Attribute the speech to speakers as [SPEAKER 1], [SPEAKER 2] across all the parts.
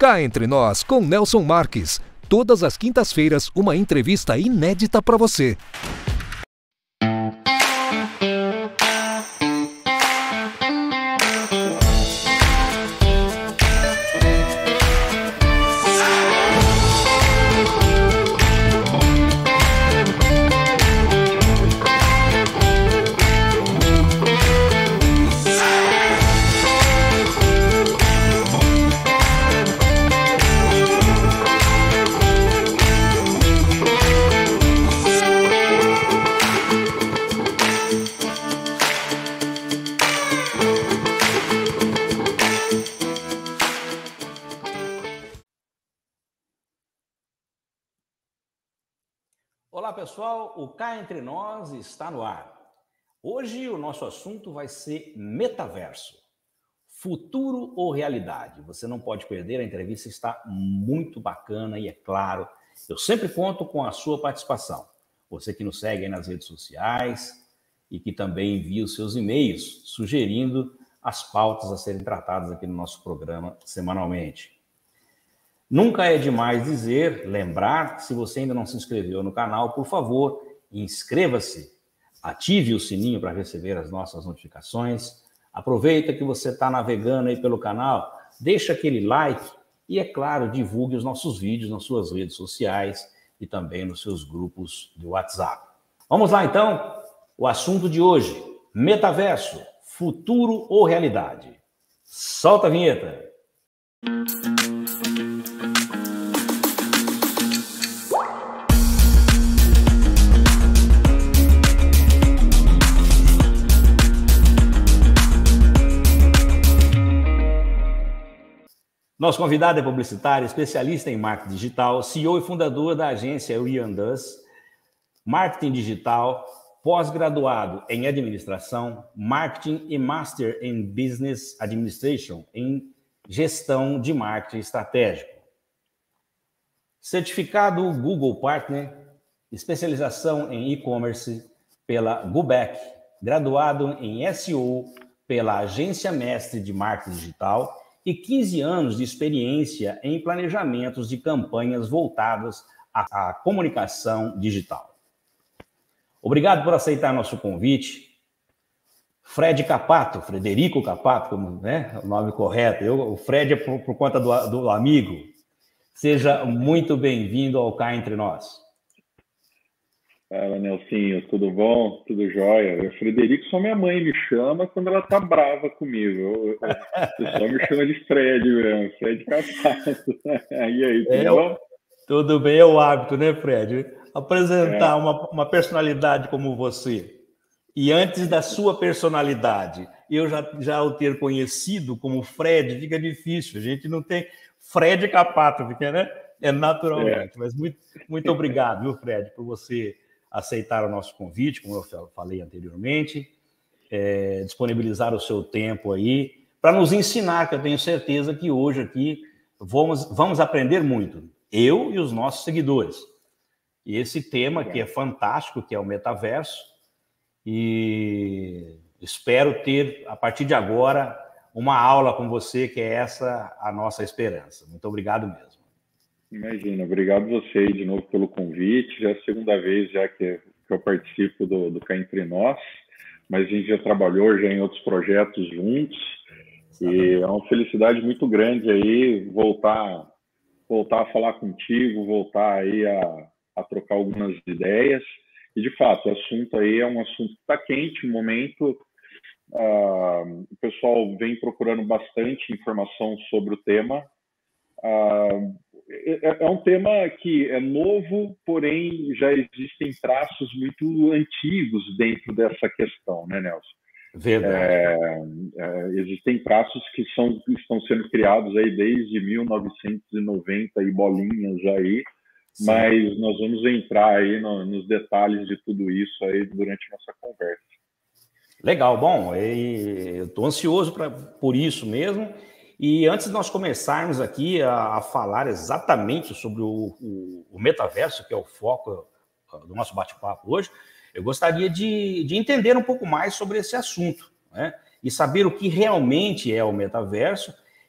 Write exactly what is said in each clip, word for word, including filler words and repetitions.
[SPEAKER 1] Cá Entre Nós, com Nelson Marques. Todas as quintas-feiras, uma entrevista inédita para você.
[SPEAKER 2] Olá pessoal, o Cá Entre Nós está no ar. Hoje o nosso assunto vai ser metaverso. Futuro ou realidade? Você não pode perder, a entrevista está muito bacana e é claro, eu sempre conto com a sua participação. Você que nos segue aí nas redes sociais e que também envia os seus e-mails sugerindo as pautas a serem tratadas aqui no nosso programa semanalmente. Nunca é demais dizer, lembrar, que se você ainda não se inscreveu no canal, por favor, inscreva-se, ative o sininho para receber as nossas notificações, aproveita que você está navegando aí pelo canal, deixa aquele like e, é claro, divulgue os nossos vídeos nas suas redes sociais e também nos seus grupos de WhatsApp. Vamos lá, então, o assunto de hoje, metaverso, futuro ou realidade? Solta a vinheta! Nosso convidado é publicitário, especialista em marketing digital, C E O e fundador da agência Riandas, marketing digital, pós-graduado em administração, marketing e master em business administration, em gestão de marketing estratégico. Certificado Google Partner, especialização em e-commerce pela Gubec, graduado em S E O pela Agência Mestre de Marketing Digital, e quinze anos de experiência em planejamentos de campanhas voltadas à, à comunicação digital. Obrigado por aceitar nosso convite. Fred Capato, Frederico Capato, como, né, o nome correto. Eu, o Fred é por, por conta do, do amigo. Seja muito bem-vindo ao Cá Entre Nós.
[SPEAKER 3] Fala, Nelsinho, tudo bom? Tudo jóia? O Frederico só minha mãe me chama quando ela tá brava comigo. Eu, eu, eu só me chama de Fred mesmo, Fred Capato. E aí, tudo
[SPEAKER 2] é,
[SPEAKER 3] bom?
[SPEAKER 2] Tudo bem, é o hábito, né, Fred? Apresentar é. uma, uma personalidade como você. E antes da sua personalidade, eu já, já o ter conhecido como Fred, fica difícil. A gente não tem Fred Capato, fica, né? É naturalmente. É. Mas muito, muito obrigado, viu, Fred, por você aceitar o nosso convite, como eu falei anteriormente, é, disponibilizar o seu tempo aí, para nos ensinar, que eu tenho certeza que hoje aqui vamos, vamos aprender muito, eu e os nossos seguidores. E esse tema que é fantástico, que é o metaverso, e espero ter, a partir de agora, uma aula com você, que é essa a nossa esperança. Muito obrigado mesmo.
[SPEAKER 3] Imagina, obrigado você de novo pelo convite. Já é a segunda vez já que, que eu participo do, do Cá Entre Nós, mas a gente já trabalhou já em outros projetos juntos. E é uma felicidade muito grande aí voltar, voltar a falar contigo, voltar aí a, a trocar algumas ideias. E, de fato, o assunto aí é um assunto que está quente no momento. Uh, o pessoal vem procurando bastante informação sobre o tema. Uh, é, é um tema que é novo, porém já existem traços muito antigos dentro dessa questão, né, Nelson?
[SPEAKER 2] Verdade.
[SPEAKER 3] É, é, existem traços que são, estão sendo criados aí desde mil novecentos e noventa e bolinhas aí. Sim. Mas nós vamos entrar aí no, nos detalhes de tudo isso aí durante a nossa conversa.
[SPEAKER 2] Legal, bom, eu estou ansioso pra, por isso mesmo. E antes de nós começarmos aqui a, a falar exatamente sobre o, o, o metaverso, que é o foco do nosso bate-papo hoje, eu gostaria de, de entender um pouco mais sobre esse assunto, né? E saber o que realmente é o metaverso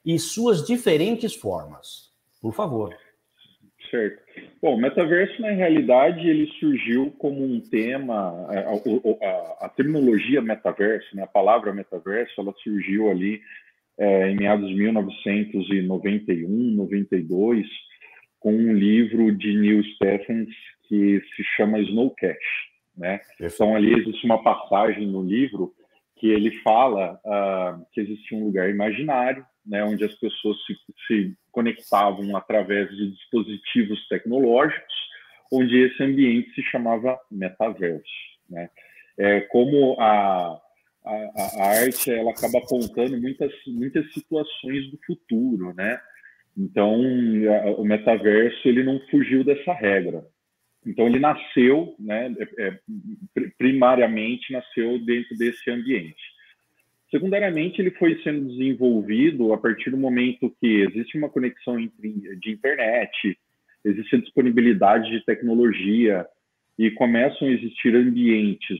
[SPEAKER 2] e suas diferentes formas. Por favor.
[SPEAKER 3] Certo. Bom, o metaverso, na realidade, ele surgiu como um tema, a, a, a terminologia metaverso, né, a palavra metaverso, ela surgiu ali é, em meados de mil novecentos e noventa e um, noventa e dois, com um livro de Neil Stephens que se chama Snowcash, né? Então, ali existe uma passagem no livro que ele fala uh, que existia um lugar imaginário, né, onde as pessoas se, se conectavam através de dispositivos tecnológicos, onde esse ambiente se chamava metaverso, né? É, como a, a, a arte ela acaba apontando muitas, muitas situações do futuro, né? Então, a, o metaverso ele não fugiu dessa regra. Então, ele nasceu, né, é, primariamente nasceu dentro desse ambiente. Secundariamente, ele foi sendo desenvolvido a partir do momento que existe uma conexão entre, de internet, existe a disponibilidade de tecnologia e começam a existir ambientes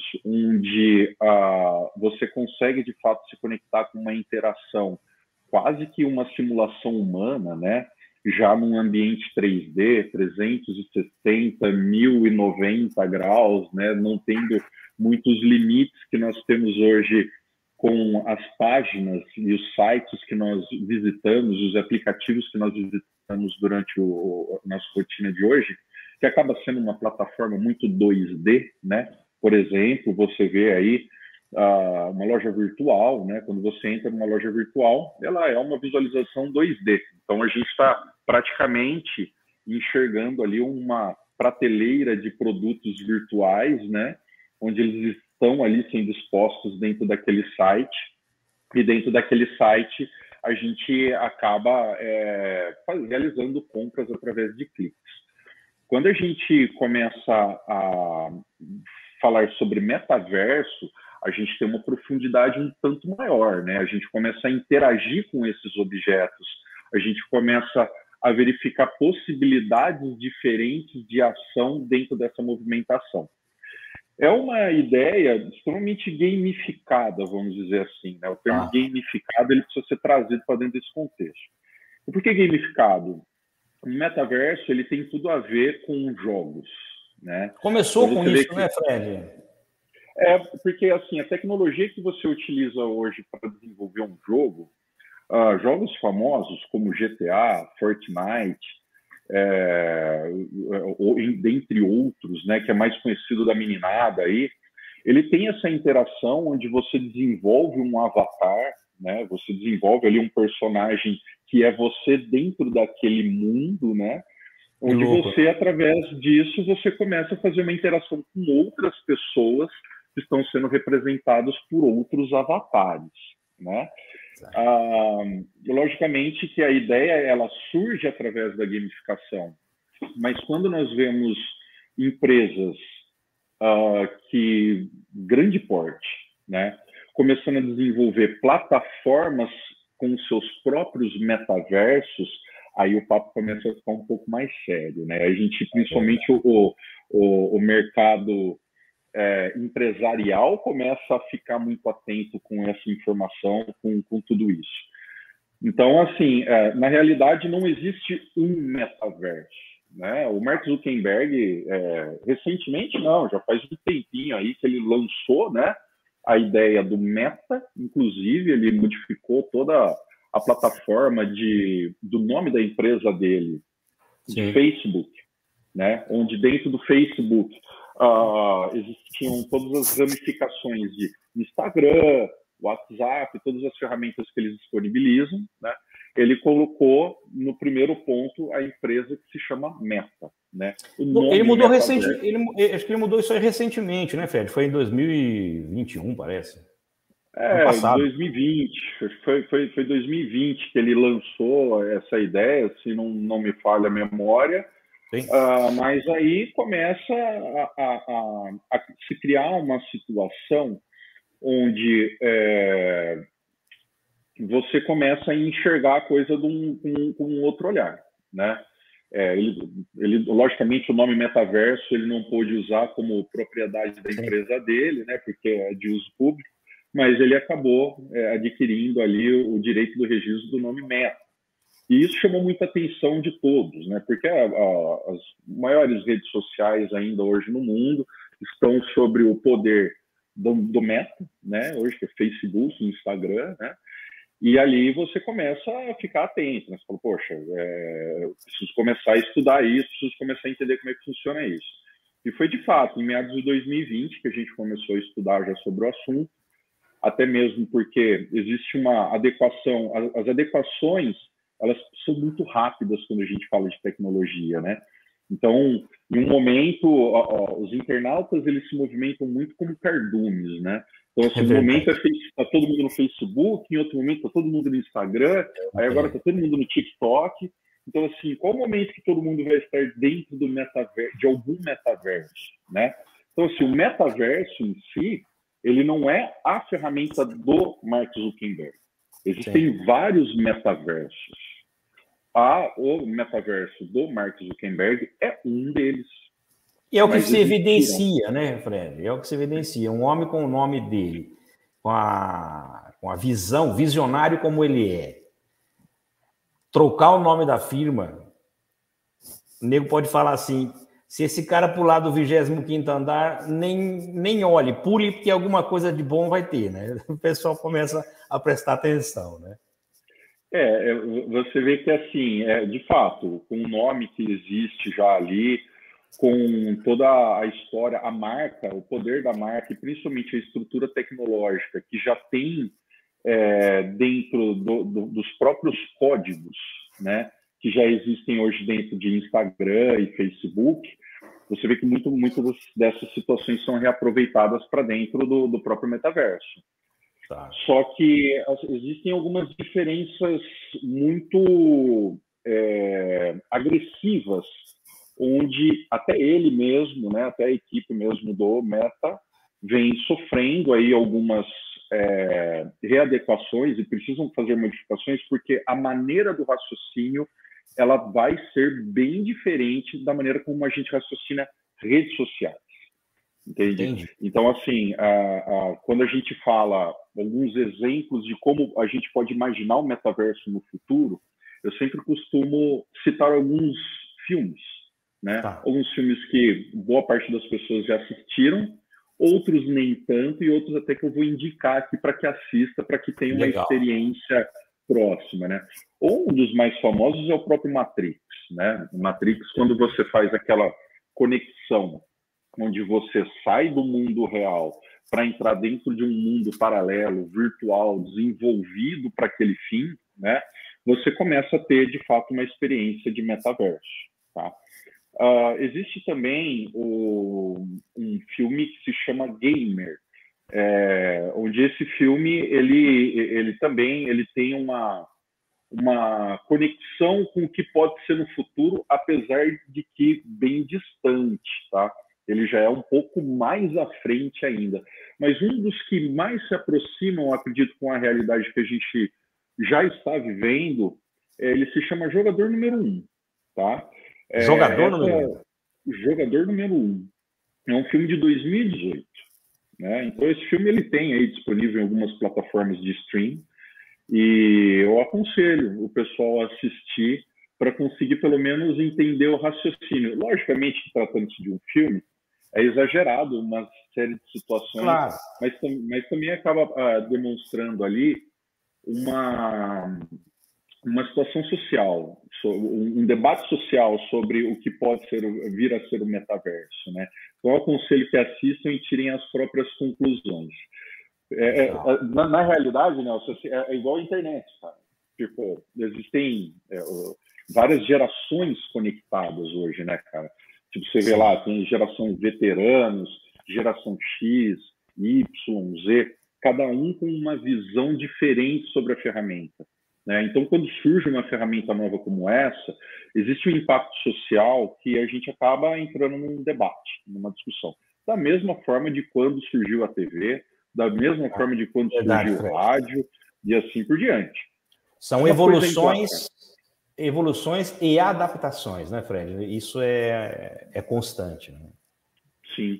[SPEAKER 3] onde ah, você consegue, de fato, se conectar com uma interação, quase que uma simulação humana, né? Já num ambiente três D, trezentos e sessenta, mil e noventa graus, né? Não tendo muitos limites que nós temos hoje com as páginas e os sites que nós visitamos, os aplicativos que nós visitamos durante o, a nossa rotina de hoje, que acaba sendo uma plataforma muito dois D, né? Por exemplo, você vê aí uh, uma loja virtual, né? Quando você entra numa loja virtual, ela é uma visualização dois D. Então, a gente está praticamente enxergando ali uma prateleira de produtos virtuais, né? Onde eles estão ali sendo expostos dentro daquele site, e dentro daquele site a gente acaba é, realizando compras através de cliques. Quando a gente começa a falar sobre metaverso, a gente tem uma profundidade um tanto maior, né? A gente começa a interagir com esses objetos, a gente começa a verificar possibilidades diferentes de ação dentro dessa movimentação. É uma ideia extremamente gamificada, vamos dizer assim, né? O termo ah. gamificado ele precisa ser trazido para dentro desse contexto. E por que gamificado? O metaverso ele tem tudo a ver com jogos, né?
[SPEAKER 2] Começou então, com isso, que... né, Fred?
[SPEAKER 3] É, porque assim, a tecnologia que você utiliza hoje para desenvolver um jogo, uh, jogos famosos como G T A, Fortnite, É, ou, dentre outros, né, que é mais conhecido da meninada aí, ele tem essa interação onde você desenvolve um avatar, né, você desenvolve ali um personagem que é você dentro daquele mundo, né, onde você, através disso, você começa a fazer uma interação com outras pessoas que estão sendo representadas por outros avatares, né? Ah, logicamente que a ideia ela surge através da gamificação, mas quando nós vemos empresas ah, que grande porte, né, começando a desenvolver plataformas com seus próprios metaversos, aí o papo começa a ficar um pouco mais sério, né? A gente, principalmente o, o, o mercado É, empresarial começa a ficar muito atento com essa informação, com, com tudo isso. Então, assim, é, na realidade não existe um metaverso, né? O Mark Zuckerberg, é, recentemente não, já faz um tempinho aí que ele lançou, né, a ideia do Meta, inclusive ele modificou toda a plataforma de, do nome da empresa dele, de Sim. Facebook, né? Onde dentro do Facebook Uh, existiam todas as ramificações de Instagram, WhatsApp, todas as ferramentas que eles disponibilizam, né? Ele colocou no primeiro ponto a empresa que se chama Meta, né?
[SPEAKER 2] Ele mudou recentemente, ele, acho que ele mudou isso aí recentemente, né, Fred? Foi em dois mil e vinte e um, parece.
[SPEAKER 3] É, dois mil e vinte, foi, foi, foi dois mil e vinte que ele lançou essa ideia, se não, não me falha a memória. Uh, mas aí começa a, a, a, a se criar uma situação onde é, você começa a enxergar a coisa de um, com, com um outro olhar, né? É, ele, ele, logicamente, o nome metaverso ele não pôde usar como propriedade da empresa dele, né? Porque é de uso público, mas ele acabou é, adquirindo ali o, o direito do registro do nome Meta. E isso chamou muita atenção de todos, né? Porque a, a, as maiores redes sociais ainda hoje no mundo estão sobre o poder do, do Meta, né? Hoje que é Facebook, Instagram, né? E ali você começa a ficar atento, né? Você fala, poxa, é, eu preciso começar a estudar isso, preciso começar a entender como é que funciona isso. E foi de fato, em meados de dois mil e vinte, que a gente começou a estudar já sobre o assunto, até mesmo porque existe uma adequação, as adequações, elas são muito rápidas quando a gente fala de tecnologia, né? Então, em um momento, ó, ó, os internautas, eles se movimentam muito como cardumes, né? Então, assim, é um momento está todo mundo no Facebook, em outro momento está todo mundo no Instagram, aí agora está todo mundo no TikTok. Então, assim, qual o momento que todo mundo vai estar dentro do metaverso, de algum metaverso, né? Então, assim, o metaverso em si, ele não é a ferramenta do Mark Zuckerberg. Existem Sim. vários metaversos. A, o metaverso do Mark Zuckerberg é um deles.
[SPEAKER 2] E é o que se evidencia, né, Fred? É o que se evidencia. Um homem com o nome dele, com a, com a visão, visionário como ele é, trocar o nome da firma, o nego pode falar assim, se esse cara pular do vigésimo quinto andar, nem, nem olhe, pule, porque alguma coisa de bom vai ter, né? O pessoal começa a prestar atenção, né?
[SPEAKER 3] É, você vê que, assim, é, de fato, com o nome que existe já ali, com toda a história, a marca, o poder da marca e principalmente a estrutura tecnológica que já tem é, dentro do, do, dos próprios códigos, né, que já existem hoje dentro de Instagram e Facebook, você vê que muito, muito dessas situações são reaproveitadas para dentro do, do próprio metaverso. Tá. Só que existem algumas diferenças muito é, agressivas, onde até ele mesmo, né, até a equipe mesmo do Meta, vem sofrendo aí algumas é, readequações e precisam fazer modificações, porque a maneira do raciocínio ela vai ser bem diferente da maneira como a gente raciocina redes sociais. Entende? Entendi. Então, assim, a, a, quando a gente fala alguns exemplos de como a gente pode imaginar o metaverso no futuro, eu sempre costumo citar alguns filmes, né? Tá. Alguns filmes que boa parte das pessoas já assistiram, outros nem tanto, e outros até que eu vou indicar aqui para que assista, para que tenha uma Legal. experiência próxima, né? Ou um dos mais famosos é o próprio Matrix, né? O Matrix, quando você faz aquela conexão onde você sai do mundo real para entrar dentro de um mundo paralelo, virtual, desenvolvido para aquele fim, né? Você começa a ter, de fato, uma experiência de metaverso, tá? Uh, existe também o, um filme que se chama Gamer, é, onde esse filme, ele, ele também ele tem uma, uma conexão com o que pode ser no futuro, apesar de que bem distante, tá? Ele já é um pouco mais à frente ainda. Mas um dos que mais se aproximam, acredito, com a realidade que a gente já está vivendo, ele se chama Jogador Número Um, tá?
[SPEAKER 2] Jogador é, Número Um?
[SPEAKER 3] Jogador Número Um. É um filme de dois mil e dezoito. Né? Então, esse filme ele tem aí disponível em algumas plataformas de stream. E eu aconselho o pessoal a assistir para conseguir, pelo menos, entender o raciocínio. Logicamente, tratando-se de um filme, é exagerado uma série de situações, claro. mas, mas também acaba uh, demonstrando ali uma, uma situação social, um, um debate social sobre o que pode ser, vir a ser o metaverso, né? Então, eu aconselho que assistam e tirem as próprias conclusões. É, é, na, na realidade, Nelson, é, é igual a internet, cara. Tipo, existem é, várias gerações conectadas hoje, né, cara? Tipo, você vê lá, tem geração veteranos, geração X, Y, Z, cada um com uma visão diferente sobre a ferramenta, né? Então, quando surge uma ferramenta nova como essa, existe um impacto social que a gente acaba entrando num debate, numa discussão. Da mesma forma de quando surgiu a T V, da mesma ah, forma de quando verdade, surgiu o rádio, e assim por diante.
[SPEAKER 2] São uma evoluções... Evoluções e adaptações, né, Fred? Isso é, é constante. Né?
[SPEAKER 3] Sim.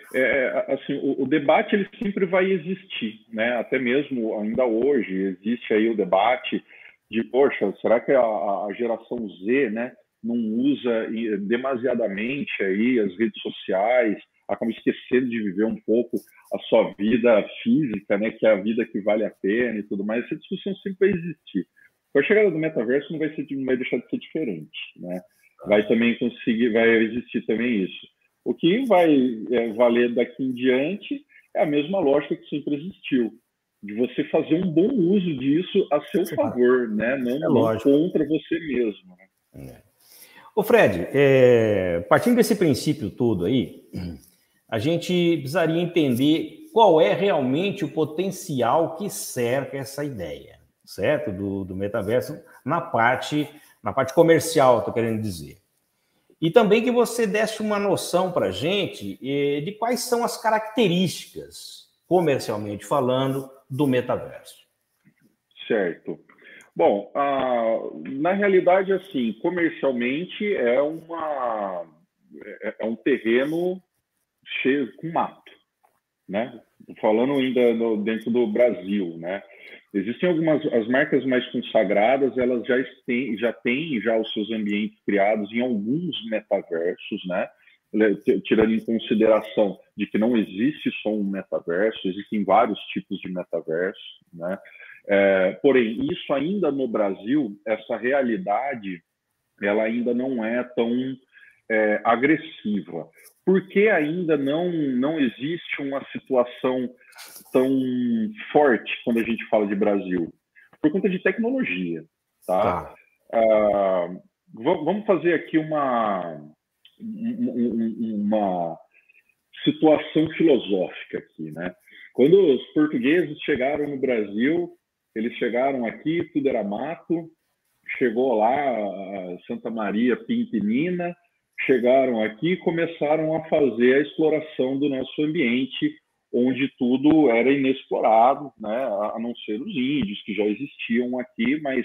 [SPEAKER 3] é, assim, o, o debate ele sempre vai existir, né? Até mesmo ainda hoje existe aí o debate de, poxa, será que a, a geração Z, né, não usa demasiadamente aí as redes sociais, acaba esquecendo de viver um pouco a sua vida física, né, que é a vida que vale a pena e tudo mais. Essa discussão sempre vai existir. Com a chegada do metaverso não vai, ser, não vai deixar de ser diferente, né? Vai também conseguir, vai existir também isso. O que vai é, valer daqui em diante é a mesma lógica que sempre existiu, de você fazer um bom uso disso a seu favor, né? Não,
[SPEAKER 2] é
[SPEAKER 3] não contra você mesmo. Né?
[SPEAKER 2] É. Ô Fred, é, partindo desse princípio todo aí, a gente precisaria entender qual é realmente o potencial que cerca essa ideia, certo? Do, do metaverso na parte, na parte comercial, estou querendo dizer. E também que você desse uma noção para a gente eh, de quais são as características, comercialmente falando, do metaverso.
[SPEAKER 3] Certo. Bom, ah, na realidade, assim, comercialmente é, uma, é, é um terreno cheio com mato, né? Falando ainda no, dentro do Brasil, né? Existem algumas, as marcas mais consagradas, elas já têm, já têm já os seus ambientes criados em alguns metaversos, né? Tirando em consideração de que não existe só um metaverso, existem vários tipos de metaverso, né? É, porém, isso ainda no Brasil, essa realidade, ela ainda não é tão é, agressiva. Por que ainda não, não existe uma situação tão forte quando a gente fala de Brasil? Por conta de tecnologia, tá?
[SPEAKER 2] Tá.
[SPEAKER 3] Ah, vamos fazer aqui uma, uma situação filosófica aqui, né? Quando os portugueses chegaram no Brasil, eles chegaram aqui, tudo era mato, chegou lá Santa Maria, Pinta e Nina, chegaram aqui e começaram a fazer a exploração do nosso ambiente, onde tudo era inexplorado, né, a não ser os índios, que já existiam aqui, mas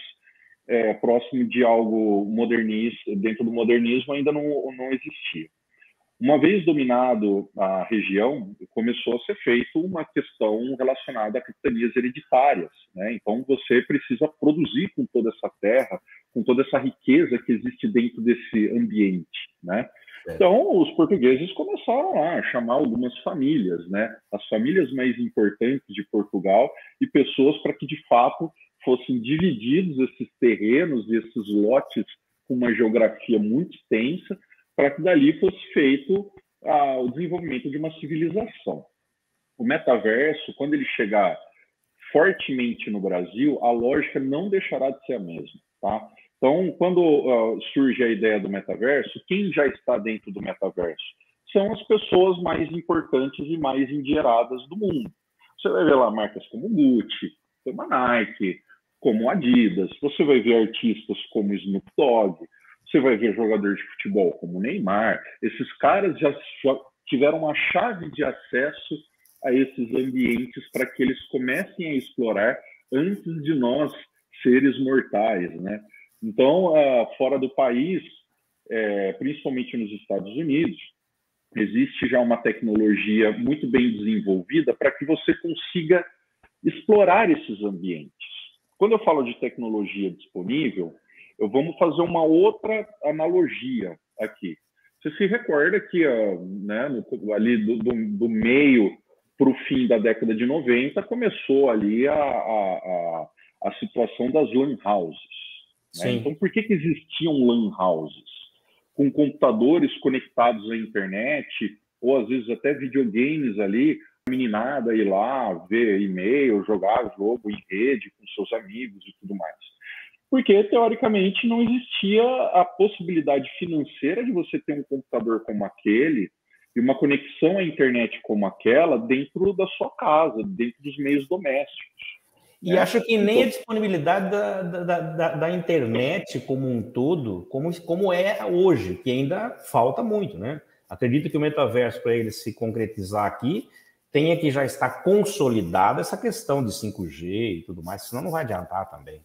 [SPEAKER 3] é, próximo de algo modernista, dentro do modernismo ainda não, não existia. Uma vez dominado a região, começou a ser feita uma questão relacionada a capitanias hereditárias, né? Então, você precisa produzir com toda essa terra, com toda essa riqueza que existe dentro desse ambiente, né? É. Então, os portugueses começaram a chamar algumas famílias, né? As famílias mais importantes de Portugal e pessoas para que, de fato, fossem divididos esses terrenos e esses lotes com uma geografia muito extensa, para que dali fosse feito ah, o desenvolvimento de uma civilização. O metaverso, quando ele chegar fortemente no Brasil, a lógica não deixará de ser a mesma, tá? Então, quando uh, surge a ideia do metaverso, quem já está dentro do metaverso? São as pessoas mais importantes e mais endinheiradas do mundo. Você vai ver lá marcas como Gucci, como a Nike, como a Adidas, você vai ver artistas como Snoop Dogg, você vai ver jogadores de futebol como o Neymar. Esses caras já, já tiveram uma chave de acesso a esses ambientes para que eles comecem a explorar antes de nós, seres mortais, né? Então, uh, fora do país, é, principalmente nos Estados Unidos, existe já uma tecnologia muito bem desenvolvida para que você consiga explorar esses ambientes. Quando eu falo de tecnologia disponível, eu vamos fazer uma outra analogia aqui. Você se recorda que né, no, ali do, do, do meio para o fim da década de noventa começou ali a, a, a situação das LAN houses. Né? Então, por que, que existiam LAN houses? Com computadores conectados à internet, ou às vezes até videogames ali, a meninada ir lá, ver e-mail, jogar jogo em rede com seus amigos e tudo mais. Porque, teoricamente, não existia a possibilidade financeira de você ter um computador como aquele e uma conexão à internet como aquela dentro da sua casa, dentro dos meios domésticos.
[SPEAKER 2] E né? Acho que nem então, a disponibilidade da, da, da, da internet como um todo, como, como é hoje, que ainda falta muito, né? Acredito que o metaverso, para ele se concretizar aqui, tenha que já estar consolidada essa questão de cinco G e tudo mais, senão não vai adiantar também.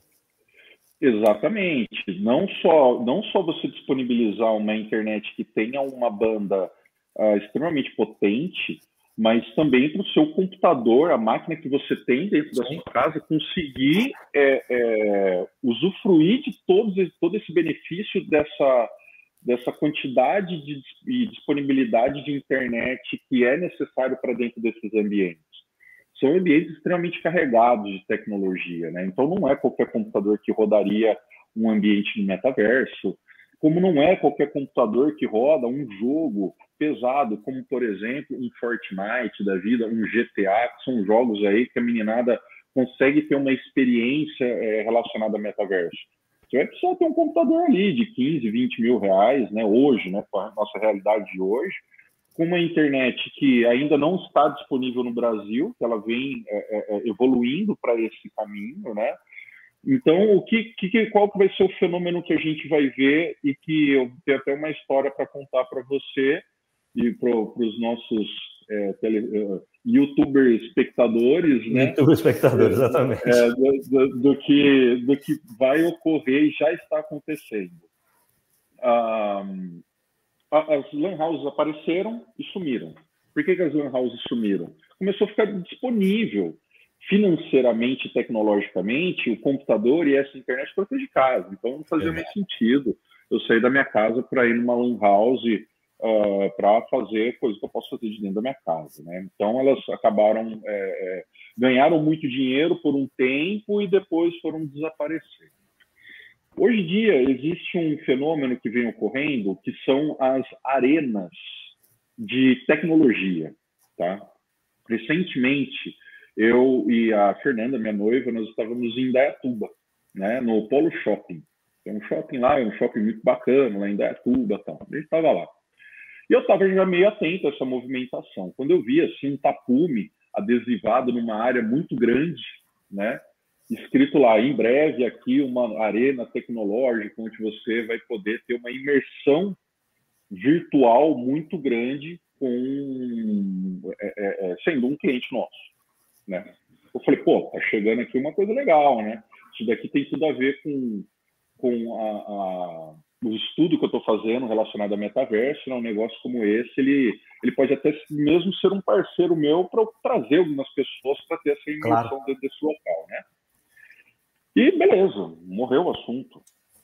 [SPEAKER 3] Exatamente. Não só, não só você disponibilizar uma internet que tenha uma banda uh, extremamente potente, mas também para o seu computador, a máquina que você tem dentro da sua casa, conseguir é, é, usufruir de todos, todo esse benefício dessa, dessa quantidade de, e disponibilidade de internet que é necessário para dentro desses ambientes. São ambientes extremamente carregados de tecnologia, né? Então não é qualquer computador que rodaria um ambiente de metaverso, como não é qualquer computador que roda um jogo pesado, como, por exemplo, um Fortnite da vida, um G T A, que são jogos aí que a meninada consegue ter uma experiência é, relacionada a metaverso. Você vai precisar ter um computador ali de quinze, vinte mil reais, né, hoje, né, com a nossa realidade de hoje, com uma internet que ainda não está disponível no Brasil, que ela vem é, é, evoluindo para esse caminho, né? Então, o que, que, qual que vai ser o fenômeno que a gente vai ver e que eu tenho até uma história para contar para você e para os nossos é, tele, uh, youtuber espectadores, né?
[SPEAKER 2] Youtuber espectadores, exatamente.
[SPEAKER 3] É, do, do, do, que, do que vai ocorrer e já está acontecendo. Ah, as lan houses apareceram e sumiram. Por que, que as lan houses sumiram? Começou a ficar disponível financeiramente, tecnologicamente, o computador e essa internet para de casa. Então, não fazia é. mais sentido eu sair da minha casa para ir numa lan house uh, para fazer coisas que eu posso fazer de dentro da minha casa, né? Então, elas acabaram, é, ganharam muito dinheiro por um tempo e depois foram desaparecer. Hoje em dia, existe um fenômeno que vem ocorrendo, que são as arenas de tecnologia, tá? Recentemente, eu e a Fernanda, minha noiva, nós estávamos em Indaiatuba, né, no Polo Shopping. Tem um shopping lá, é um shopping muito bacana, lá em Indaiatuba e tal. A gente estava lá. E eu estava já meio atento a essa movimentação. Quando eu vi assim, um tapume adesivado numa área muito grande, né, escrito lá, em breve aqui uma arena tecnológica onde você vai poder ter uma imersão virtual muito grande com, é, é, sendo um cliente nosso. Né? Eu falei, pô, tá chegando aqui uma coisa legal, né? Isso daqui tem tudo a ver com, com a, a, o estudo que eu estou fazendo relacionado a metaverso, né? Um negócio como esse, ele, ele pode até mesmo ser um parceiro meu para trazer algumas pessoas para ter essa imersão claro. dentro desse local, né? E beleza, morreu o assunto.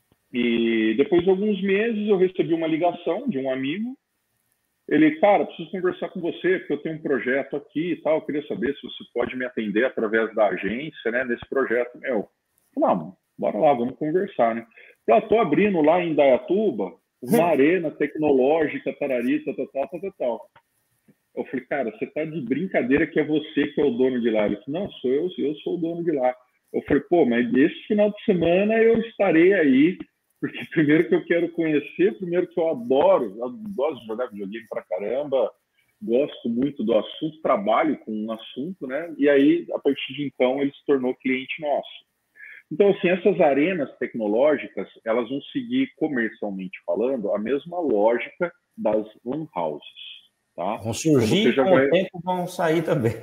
[SPEAKER 3] E depois de alguns meses eu recebi uma ligação de um amigo. Ele, cara, preciso conversar com você, porque eu tenho um projeto aqui e tal, eu queria saber se você pode me atender através da agência, né, nesse projeto meu. Não, bora lá, vamos conversar, né? Eu tô abrindo lá em Indaiatuba uma arena tecnológica, tarari, tal, tal, tal, tal, tal. Eu falei, cara, você tá de brincadeira que é você que é o dono de lá. Ele falou, não, sou eu, eu sou o dono de lá. Eu falei, pô, mas esse final de semana eu estarei aí, porque primeiro que eu quero conhecer, primeiro que eu adoro, eu gosto de jogar videogame pra caramba, gosto muito do assunto, trabalho com um assunto, né? E aí, a partir de então, ele se tornou cliente nosso. Então, assim, essas arenas tecnológicas, elas vão seguir, comercialmente falando, a mesma lógica das lan houses, tá?
[SPEAKER 2] Vão surgir, com vai... o tempo vão sair também.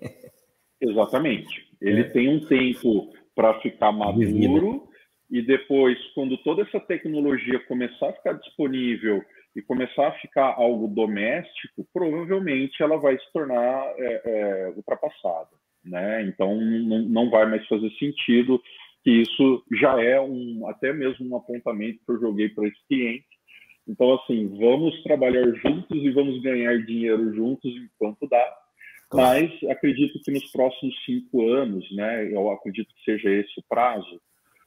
[SPEAKER 3] Exatamente. Ele é. tem um tempo para ficar maduro, e depois, quando toda essa tecnologia começar a ficar disponível e começar a ficar algo doméstico, provavelmente ela vai se tornar é, é, ultrapassada, né? Então, não, não vai mais fazer sentido, que isso já é um, até mesmo um apontamento que eu joguei para esse cliente. Então, assim, vamos trabalhar juntos e vamos ganhar dinheiro juntos enquanto dá, mas acredito que nos próximos cinco anos, né, eu acredito que seja esse o prazo,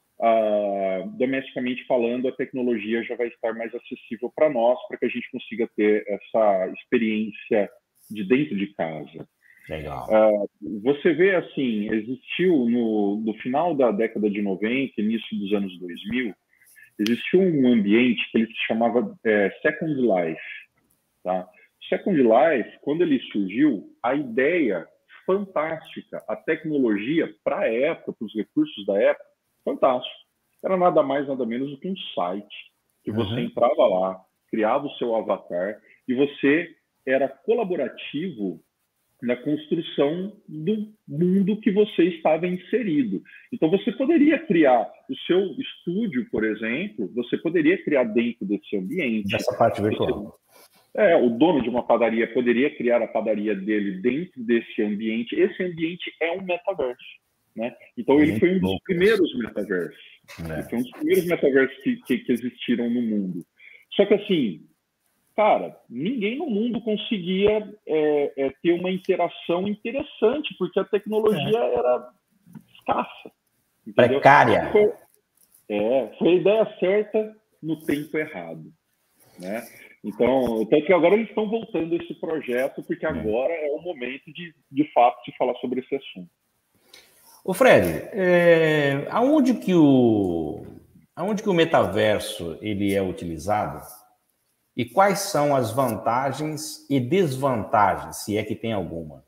[SPEAKER 3] Uh, domesticamente falando, a tecnologia já vai estar mais acessível para nós, para que a gente consiga ter essa experiência de dentro de casa.
[SPEAKER 2] Legal.
[SPEAKER 3] Uh, você vê, assim, existiu no, no final da década de noventa, início dos anos dois mil, existiu um ambiente que ele se chamava é, Second Life. Tá? Second Life, quando ele surgiu, a ideia fantástica, a tecnologia para a época, para os recursos da época, fantástico. Era nada mais, nada menos do que um site que você uhum. entrava lá, criava o seu avatar e você era colaborativo na construção do mundo que você estava inserido. Então, você poderia criar o seu estúdio, por exemplo, você poderia criar dentro desse ambiente.
[SPEAKER 2] Dessa parte virtual.
[SPEAKER 3] Você... É, o dono de uma padaria poderia criar a padaria dele dentro desse ambiente. Esse ambiente é um metaverso, né? Então ele foi um dos primeiros metaversos. É. Ele foi um dos primeiros metaversos que, que, que existiram no mundo. Só que assim, cara, ninguém no mundo conseguia é, é, ter uma interação interessante, porque a tecnologia é. era escassa. Entendeu?
[SPEAKER 2] Precária.
[SPEAKER 3] Foi, é, foi a ideia certa no tempo errado, né? Então, até que agora eles estão voltando a esse projeto, porque agora é o momento de, de fato, de falar sobre esse assunto.
[SPEAKER 2] Ô Fred, é, aonde, que o, aonde que o metaverso ele é utilizado? E quais são as vantagens e desvantagens, se é que tem alguma?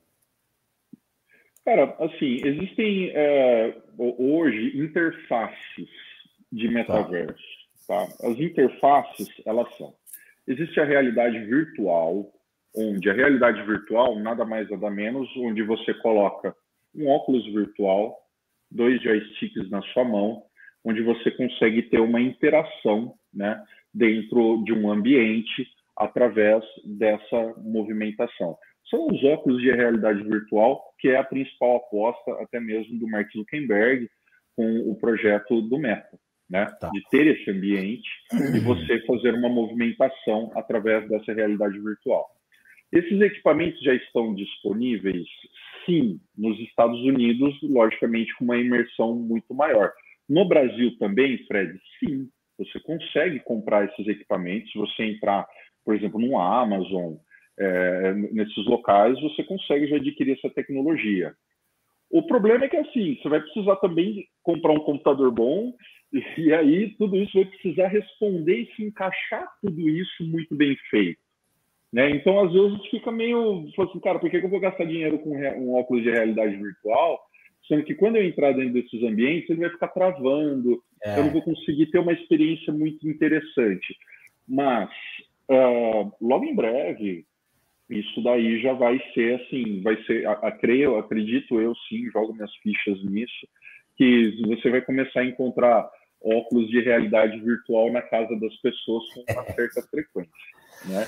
[SPEAKER 3] Cara, assim, existem é, hoje interfaces de metaverso. Tá. Tá? As interfaces, elas são... Existe a realidade virtual, onde a realidade virtual nada mais nada menos, onde você coloca um óculos virtual, dois joysticks na sua mão, onde você consegue ter uma interação, né, dentro de um ambiente através dessa movimentação. São os óculos de realidade virtual, que é a principal aposta até mesmo do Mark Zuckerberg com o projeto do Meta. Né? Tá. De ter esse ambiente e você fazer uma movimentação através dessa realidade virtual. Esses equipamentos já estão disponíveis, sim, nos Estados Unidos, logicamente com uma imersão muito maior. No Brasil também, Fred, sim, você consegue comprar esses equipamentos. Se você entrar, por exemplo, no Amazon, é, nesses locais, você consegue já adquirir essa tecnologia. O problema é que, assim, você vai precisar também comprar um computador bom, e aí tudo isso vai precisar responder e se encaixar tudo isso muito bem feito. Né? Então, às vezes, fica meio... assim, cara, por que eu vou gastar dinheiro com um óculos de realidade virtual, sendo que quando eu entrar dentro desses ambientes, ele vai ficar travando, é. eu não vou conseguir ter uma experiência muito interessante. Mas, uh, logo em breve, isso daí já vai ser, assim, vai ser, a, a, creio, acredito eu, sim, jogo minhas fichas nisso, que você vai começar a encontrar óculos de realidade virtual na casa das pessoas com uma certa frequência, né?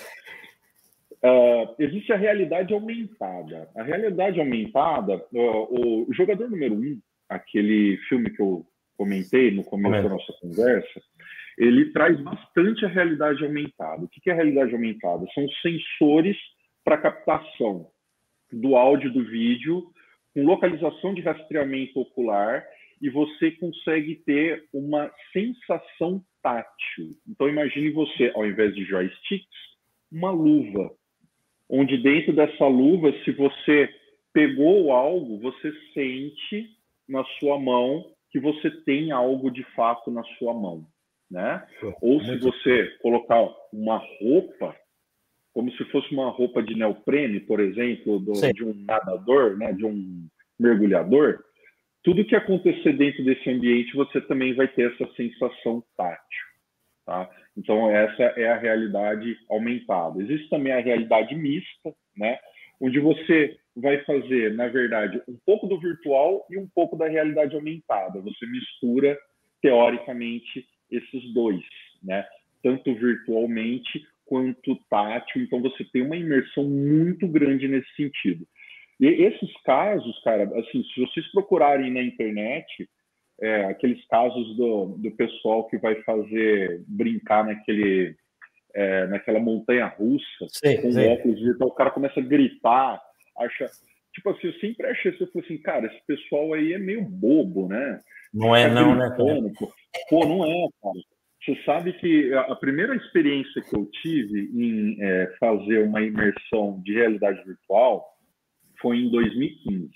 [SPEAKER 3] Uh, existe a realidade aumentada. A realidade aumentada, uh, o jogador número um, aquele filme que eu comentei no começo Amém. da nossa conversa, ele traz bastante a realidade aumentada. O que é a realidade aumentada? São sensores para captação do áudio e do vídeo, com localização de rastreamento ocular, e você consegue ter uma sensação tátil. Então, imagine você, ao invés de joysticks, uma luva, onde dentro dessa luva, se você pegou algo, você sente na sua mão que você tem algo de fato na sua mão, né? Ou se você colocar uma roupa, como se fosse uma roupa de neoprene, por exemplo, do, de um nadador, né, de um mergulhador, tudo que acontecer dentro desse ambiente, você também vai ter essa sensação tátil. Tá? Então, essa é a realidade aumentada. Existe também a realidade mista, né, onde você vai fazer, na verdade, um pouco do virtual e um pouco da realidade aumentada. Você mistura, teoricamente, esses dois, né, tanto virtualmente quanto tátil. Então, você tem uma imersão muito grande nesse sentido. E esses casos, cara, assim, se vocês procurarem na internet, é, aqueles casos do, do pessoal que vai fazer, brincar naquele, é, naquela montanha-russa, com sim. óculos virtual, o cara começa a gritar, acha... Tipo assim, eu sempre achei assim, eu falei assim, cara, esse pessoal aí é meio bobo, né?
[SPEAKER 2] Não é não, né?
[SPEAKER 3] Pô. pô, não é, cara. Você sabe que a primeira experiência que eu tive em é, fazer uma imersão de realidade virtual foi em dois mil e quinze,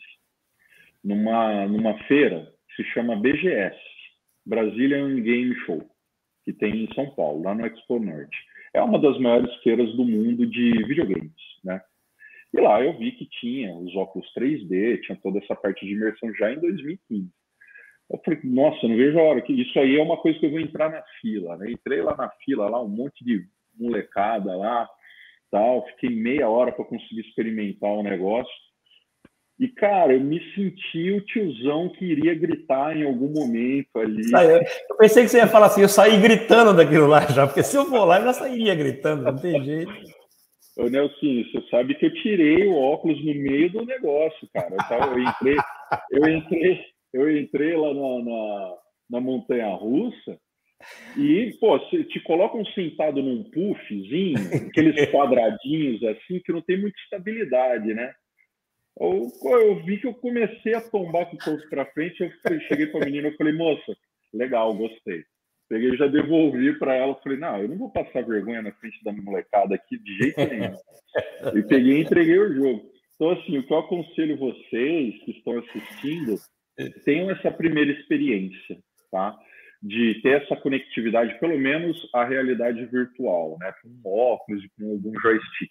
[SPEAKER 3] numa, numa feira que se chama B G S, Brazilian Game Show, que tem em São Paulo, lá no Expo Norte. É uma das maiores feiras do mundo de videogames, né? E lá eu vi que tinha os óculos três D, tinha toda essa parte de imersão já em dois mil e quinze. Eu falei, nossa, não vejo a hora, que isso aí é uma coisa que eu vou entrar na fila, né? Entrei lá na fila, lá um monte de molecada lá, tal, fiquei meia hora para conseguir experimentar o negócio. E, cara, eu me senti o tiozão que iria gritar em algum momento ali.
[SPEAKER 2] Eu pensei que você ia falar assim, eu saí gritando daquilo lá já, porque se eu for lá, eu já sairia gritando, não tem jeito.
[SPEAKER 3] Ô, Nelson, você sabe que eu tirei o óculos no meio do negócio, cara. Eu, tava, eu entrei, eu entrei, eu entrei lá na, na, na montanha-russa e, pô, te colocam sentado num puffzinho, aqueles quadradinhos assim, que não tem muita estabilidade, né? Eu, eu vi que eu comecei a tombar com o corpo para frente, eu cheguei para a menina e falei, moça, legal, gostei. Peguei e já devolvi para ela, falei, não, eu não vou passar vergonha na frente da molecada aqui de jeito nenhum. E peguei e entreguei o jogo. Então, assim, o que eu aconselho vocês que estão assistindo, tenham essa primeira experiência, tá? De ter essa conectividade, pelo menos a realidade virtual, né? Com um óculos, com algum joystick.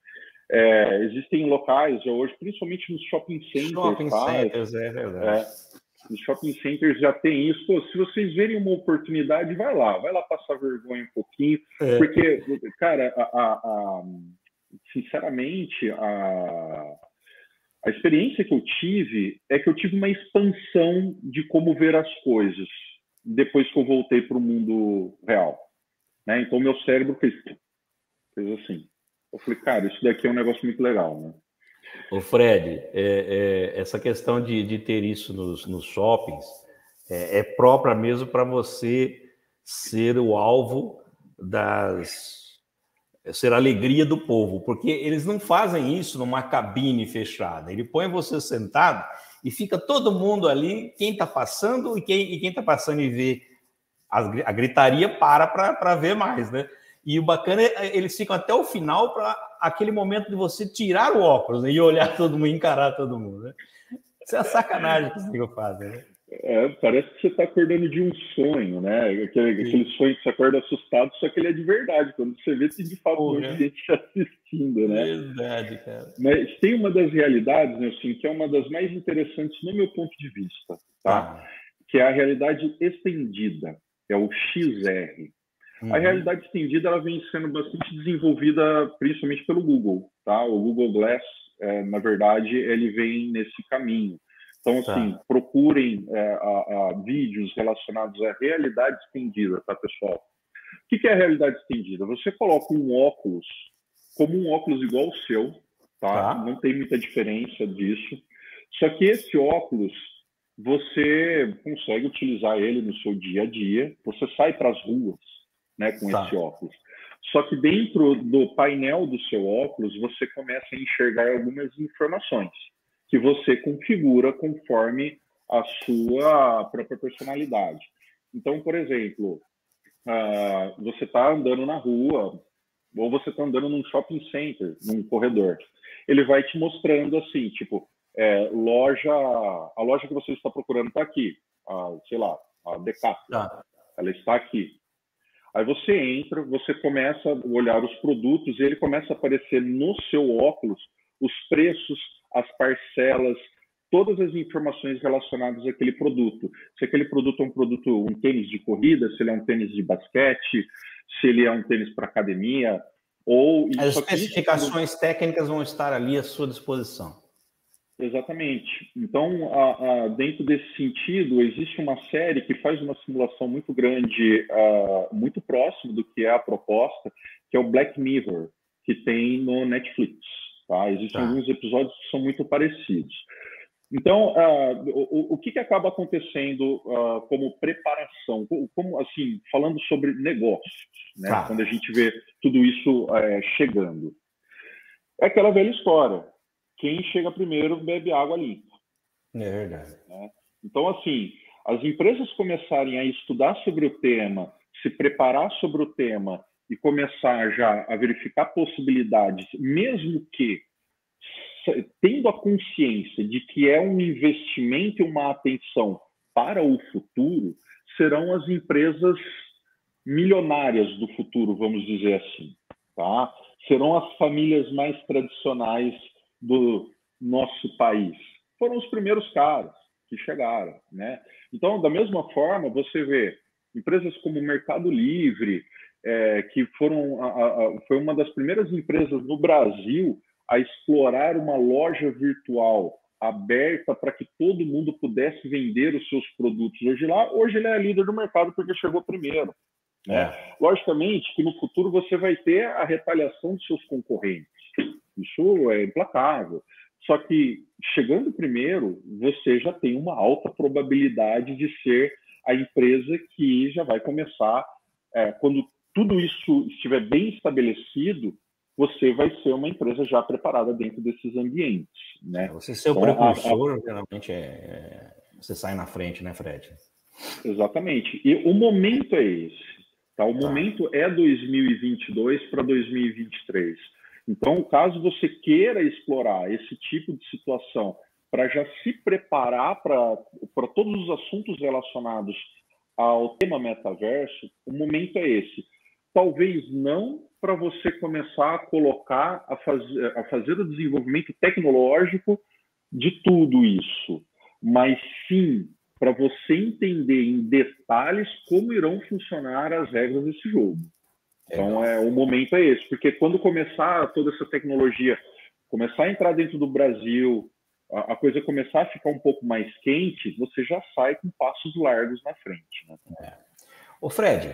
[SPEAKER 3] É, existem locais hoje, principalmente nos shopping centers.
[SPEAKER 2] Shopping
[SPEAKER 3] tá?
[SPEAKER 2] centers, é verdade. É,
[SPEAKER 3] os shopping centers já tem isso. Pô, se vocês verem uma oportunidade, vai lá. Vai lá passar vergonha um pouquinho. É. Porque, cara, a, a, a, sinceramente, a, a experiência que eu tive é que eu tive uma expansão de como ver as coisas depois que eu voltei para o mundo real. Né? Então, meu cérebro fez, fez assim. Eu falei, cara, isso daqui é um negócio muito legal, né?
[SPEAKER 2] Ô Fred, é, é, essa questão de, de ter isso nos, nos shoppings é, é própria mesmo para você ser o alvo das... ser a alegria do povo, porque eles não fazem isso numa cabine fechada. Ele põe você sentado e fica todo mundo ali, quem está passando e quem e está passando e vê a, a gritaria para para ver mais, né? E o bacana é eles ficam até o final para aquele momento de você tirar o óculos, né, e olhar todo mundo, encarar todo mundo, né? Isso é a sacanagem que os negros fazem, né?
[SPEAKER 3] É, parece que você está acordando de um sonho, né? Aquele, aquele sonho que você acorda assustado, só que ele é de verdade. Quando você vê, tem de fato um monte de gente assistindo, né?
[SPEAKER 2] Verdade, cara.
[SPEAKER 3] Mas tem uma das realidades, né, assim, que é uma das mais interessantes no meu ponto de vista, tá? Ah. Que é a realidade estendida, é o X R. Uhum. A realidade estendida ela vem sendo bastante desenvolvida principalmente pelo Google, tá? O Google Glass, é, na verdade, ele vem nesse caminho. Então, assim, tá. procurem é, a, a, vídeos relacionados à realidade estendida, tá, pessoal? O que, que é a realidade estendida? Você coloca um óculos, como um óculos igual ao seu, tá? tá? Não tem muita diferença disso. Só que esse óculos, você consegue utilizar ele no seu dia a dia, você sai para as ruas, né, com tá. esse óculos. Só que dentro do painel do seu óculos, você começa a enxergar algumas informações que você configura conforme a sua própria personalidade. Então, por exemplo, uh, você está andando na rua, ou você está andando num shopping center, num corredor. Ele vai te mostrando assim, tipo, é, loja, a loja que você está procurando está aqui, a, sei lá, a Decathlon, ah. ela está aqui. Aí você entra, você começa a olhar os produtos e ele começa a aparecer no seu óculos os preços, as parcelas, todas as informações relacionadas àquele produto. Se aquele produto é um produto, um tênis de corrida, se ele é um tênis de basquete, se ele é um tênis para academia, ou...
[SPEAKER 2] As especificações técnicas vão estar ali à sua disposição.
[SPEAKER 3] Exatamente. Então, a, a, dentro desse sentido, existe uma série que faz uma simulação muito grande, uh, muito próximo do que é a proposta, que é o Black Mirror, que tem no Netflix. Tá? Existem tá. alguns episódios que são muito parecidos. Então, uh, o, o que, que acaba acontecendo uh, como preparação? Como, assim, falando sobre negócios, né? Tá. Quando a gente vê tudo isso uh, chegando. É aquela velha história. Quem chega primeiro bebe água limpa.
[SPEAKER 2] É verdade.
[SPEAKER 3] Né? Então, assim, as empresas começarem a estudar sobre o tema, se preparar sobre o tema e começar já a verificar possibilidades, mesmo que tendo a consciência de que é um investimento e uma atenção para o futuro, serão as empresas milionárias do futuro, vamos dizer assim. Tá? Serão as famílias mais tradicionais do nosso país. Foram os primeiros caras que chegaram, né? Então, da mesma forma, você vê empresas como o Mercado Livre, é, que foram a, a, foi uma das primeiras empresas no Brasil a explorar uma loja virtual aberta para que todo mundo pudesse vender os seus produtos. Hoje lá, hoje ele é líder do mercado porque chegou primeiro. Né? É. Logicamente que no futuro você vai ter a retaliação dos seus concorrentes. Isso é implacável. Só que, chegando primeiro, você já tem uma alta probabilidade de ser a empresa que já vai começar, é, quando tudo isso estiver bem estabelecido, você vai ser uma empresa já preparada dentro desses ambientes, né?
[SPEAKER 2] Você ser o então, precursor, a, a... geralmente, é, é, você sai na frente, né, Fred?
[SPEAKER 3] Exatamente. E o momento é esse. Tá? O tá. momento é dois mil e vinte e dois para dois mil e vinte e três. Então, caso você queira explorar esse tipo de situação para já se preparar para todos os assuntos relacionados ao tema metaverso, o momento é esse. Talvez não para você começar a colocar, a fazer, a fazer o desenvolvimento tecnológico de tudo isso, mas sim para você entender em detalhes como irão funcionar as regras desse jogo. Então, é, o momento é esse, porque quando começar toda essa tecnologia, começar a entrar dentro do Brasil, a, a coisa começar a ficar um pouco mais quente, você já sai com passos largos na frente. Né?
[SPEAKER 2] É. Ô Fred,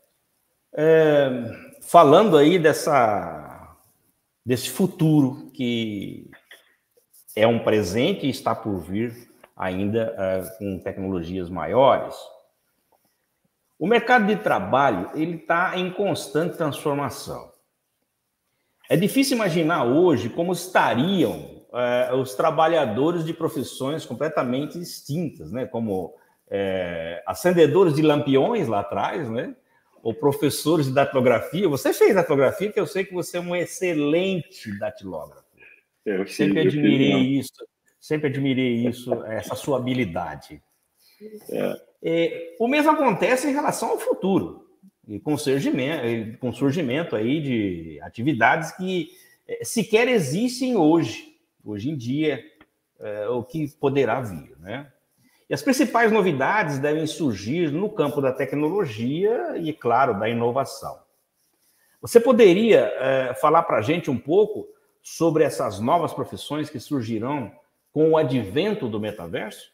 [SPEAKER 2] é, falando aí dessa, desse futuro que é um presente e está por vir ainda é, com tecnologias maiores, o mercado de trabalho ele está em constante transformação. É difícil imaginar hoje como estariam é, os trabalhadores de profissões completamente extintas, né? Como é, acendedores de lampiões lá atrás, né? Ou professores de datilografia. Você fez datilografia, que eu sei que você é um excelente datilógrafo. Eu sempre fiz, admirei eu fiz, isso, sempre admirei isso, essa sua habilidade. É. É, o mesmo acontece em relação ao futuro, e com o surgimento, com o surgimento aí de atividades que é, sequer existem hoje, hoje em dia, é, o que poderá vir, né? E as principais novidades devem surgir no campo da tecnologia e, claro, da inovação. Você poderia é, falar para a gente um pouco sobre essas novas profissões que surgirão com o advento do metaverso?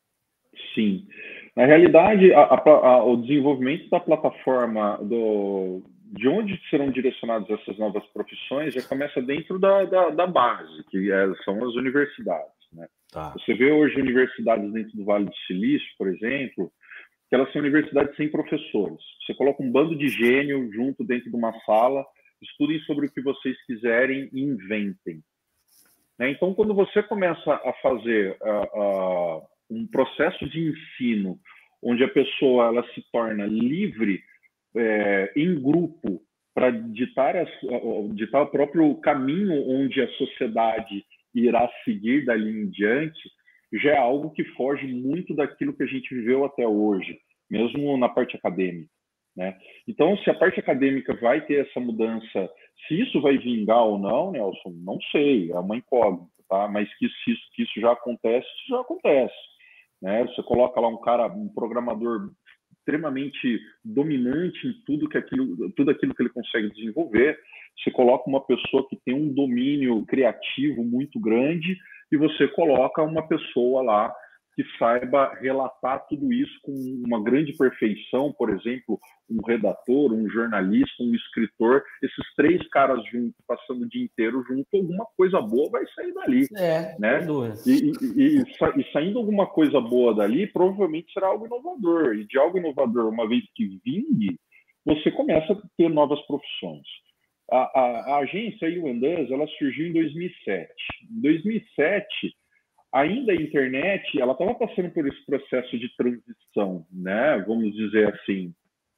[SPEAKER 3] Sim. Na realidade, a, a, a, o desenvolvimento da plataforma, do, de onde serão direcionadas essas novas profissões, já começa dentro da, da, da base, que é, são as universidades. Né? Tá. Você vê hoje universidades dentro do Vale do Silício, por exemplo, que elas são universidades sem professores. Você coloca um bando de gênio junto dentro de uma sala, estudem sobre o que vocês quiserem e inventem. Né? Então, quando você começa a fazer uh, uh, um processo de ensino onde a pessoa ela se torna livre é, em grupo para ditar, a, ditar o próprio caminho onde a sociedade irá seguir dali em diante, já é algo que foge muito daquilo que a gente viveu até hoje, mesmo na parte acadêmica. Né? Então, se a parte acadêmica vai ter essa mudança, se isso vai vingar ou não, Nelson, não sei, é uma incógnita, tá? Mas que, se isso, que isso já acontece, isso já acontece. Né? Você coloca lá um cara, um programador extremamente dominante em tudo, que aquilo, tudo aquilo que ele consegue desenvolver, você coloca uma pessoa que tem um domínio criativo muito grande e você coloca uma pessoa lá que saiba relatar tudo isso com uma grande perfeição, por exemplo, um redator, um jornalista, um escritor, esses três caras juntos, passando o dia inteiro junto, alguma coisa boa vai sair dali. É, né? E, e, e, e saindo alguma coisa boa dali, provavelmente será algo inovador. E de algo inovador, uma vez que vingue, você começa a ter novas profissões. A, a, a agência U and Us, ela surgiu em dois mil e sete. Em dois mil e sete, ainda a internet, ela estava passando por esse processo de transição, né? Vamos dizer assim.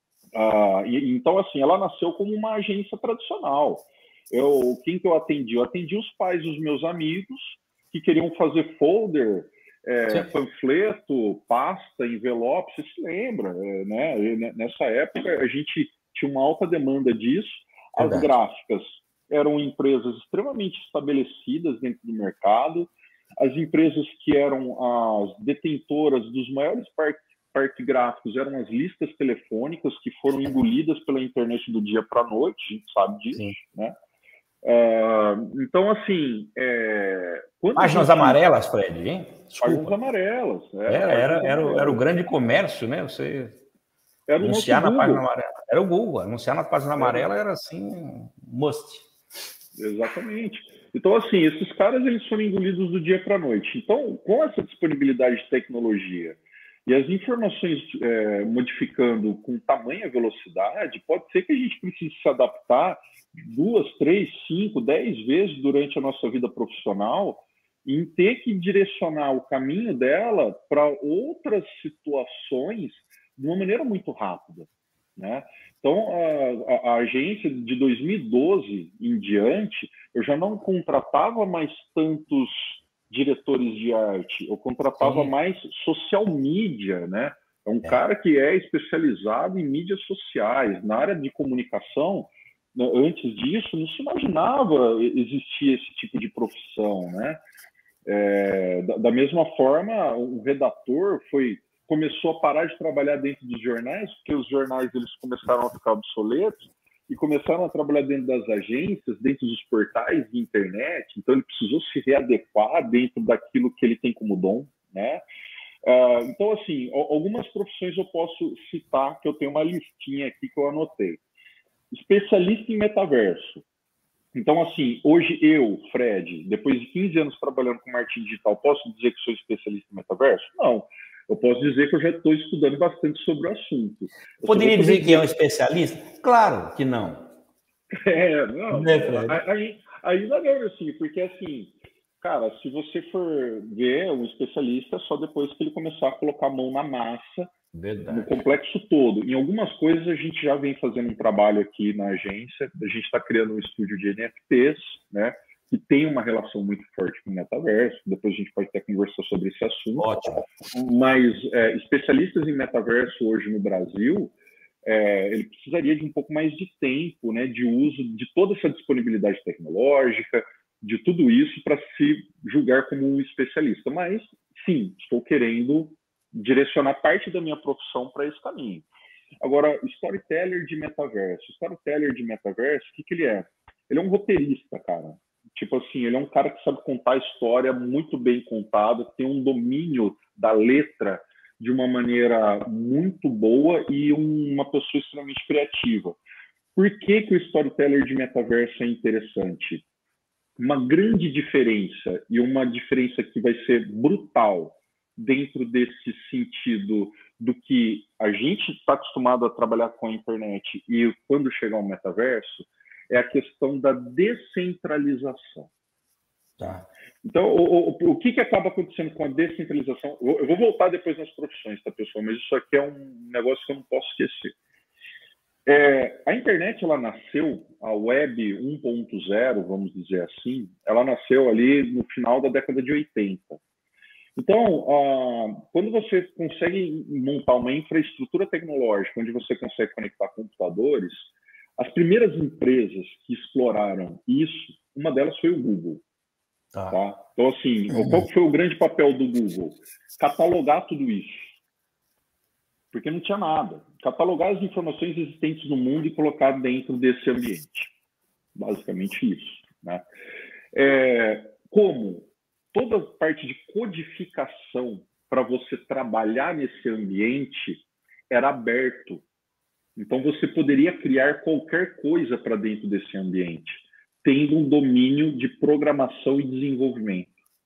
[SPEAKER 3] Uh, e, então, assim, ela nasceu como uma agência tradicional. Eu, quem que eu atendi? Eu atendi os pais dos meus amigos que queriam fazer folder, é, panfleto, pasta, envelope. Você se lembra, é, né? Nessa época, a gente tinha uma alta demanda disso. As Verdade. Gráficas eram empresas extremamente estabelecidas dentro do mercado. As empresas que eram as detentoras dos maiores parques parques gráficos eram as listas telefônicas que foram engolidas pela internet do dia para a noite, a gente sabe disso, Sim. né? É, então, assim... É,
[SPEAKER 2] páginas gente... amarelas, Fred, hein?
[SPEAKER 3] Desculpa. Páginas amarelas. É,
[SPEAKER 2] era,
[SPEAKER 3] páginas
[SPEAKER 2] era,
[SPEAKER 3] amarelas.
[SPEAKER 2] Era, era o grande comércio, né? Você
[SPEAKER 3] era
[SPEAKER 2] anunciar na página amarela. Era o Google. Anunciar na página amarela era, assim, must.
[SPEAKER 3] Exatamente. Então, assim, esses caras eles foram engolidos do dia para a noite. Então, com essa disponibilidade de tecnologia e as informações é, modificando com tamanha velocidade, pode ser que a gente precise se adaptar duas, três, cinco, dez vezes durante a nossa vida profissional em ter que direcionar o caminho dela para outras situações de uma maneira muito rápida, né? Então, a, a, a agência de dois mil e doze em diante, eu já não contratava mais tantos diretores de arte, eu contratava Sim. mais social media, né? É um é. cara que é especializado em mídias sociais, na área de comunicação. Antes disso, não se imaginava existir esse tipo de profissão, né? É, da, da mesma forma, o redator foi... começou a parar de trabalhar dentro dos jornais, porque os jornais eles começaram a ficar obsoletos e começaram a trabalhar dentro das agências, dentro dos portais de internet. Então, ele precisou se readequar dentro daquilo que ele tem como dom, né? Uh, então, assim, algumas profissões eu posso citar, que eu tenho uma listinha aqui que eu anotei. Especialista em metaverso. Então, assim, hoje eu, Fred, depois de quinze anos trabalhando com marketing digital, posso dizer que sou especialista em metaverso? Não. Eu posso dizer que eu já estou estudando bastante sobre o assunto. Eu
[SPEAKER 2] Poderia dizer que é um especialista? Claro que não.
[SPEAKER 3] É, não. Aí, ainda não, assim, porque assim, cara, se você for ver um especialista, é só depois que ele começar a colocar a mão na massa, Verdade. no complexo todo. Em algumas coisas a gente já vem fazendo um trabalho aqui na agência, a gente está criando um estúdio de N F Ts, né? Que tem uma relação muito forte com o metaverso, depois a gente pode até conversar sobre esse assunto.
[SPEAKER 2] Ótimo.
[SPEAKER 3] Mas é, especialistas em metaverso hoje no Brasil, é, ele precisaria de um pouco mais de tempo, né, de uso de toda essa disponibilidade tecnológica, de tudo isso para se julgar como um especialista. Mas, sim, estou querendo direcionar parte da minha profissão para esse caminho. Agora, storyteller de metaverso. Storyteller de metaverso, o que, que ele é? Ele é um roteirista, cara. Tipo assim, ele é um cara que sabe contar a história muito bem contada, tem um domínio da letra de uma maneira muito boa e uma pessoa extremamente criativa. Por que que o storyteller de metaverso é interessante? Uma grande diferença, e uma diferença que vai ser brutal dentro desse sentido do que a gente está acostumado a trabalhar com a internet e quando chegar ao metaverso, é a questão da descentralização.
[SPEAKER 2] Tá.
[SPEAKER 3] Então, o, o, o que, que acaba acontecendo com a descentralização? Eu, eu vou voltar depois nas profissões, tá, pessoal? Mas isso aqui é um negócio que eu não posso esquecer. É, a internet, ela nasceu, a web um ponto zero, vamos dizer assim, ela nasceu ali no final da década de oitenta. Então, ah, quando você consegue montar uma infraestrutura tecnológica, onde você consegue conectar computadores, as primeiras empresas que exploraram isso, uma delas foi o Google. Tá. Tá? Então, assim, uhum. qual foi o grande papel do Google? Catalogar tudo isso. Porque não tinha nada. Catalogar as informações existentes no mundo e colocar dentro desse ambiente. Basicamente isso, né? É, como toda parte de codificação para você trabalhar nesse ambiente era aberto. Então, você poderia criar qualquer coisa para dentro desse ambiente, tendo um domínio de programação e desenvolvimento.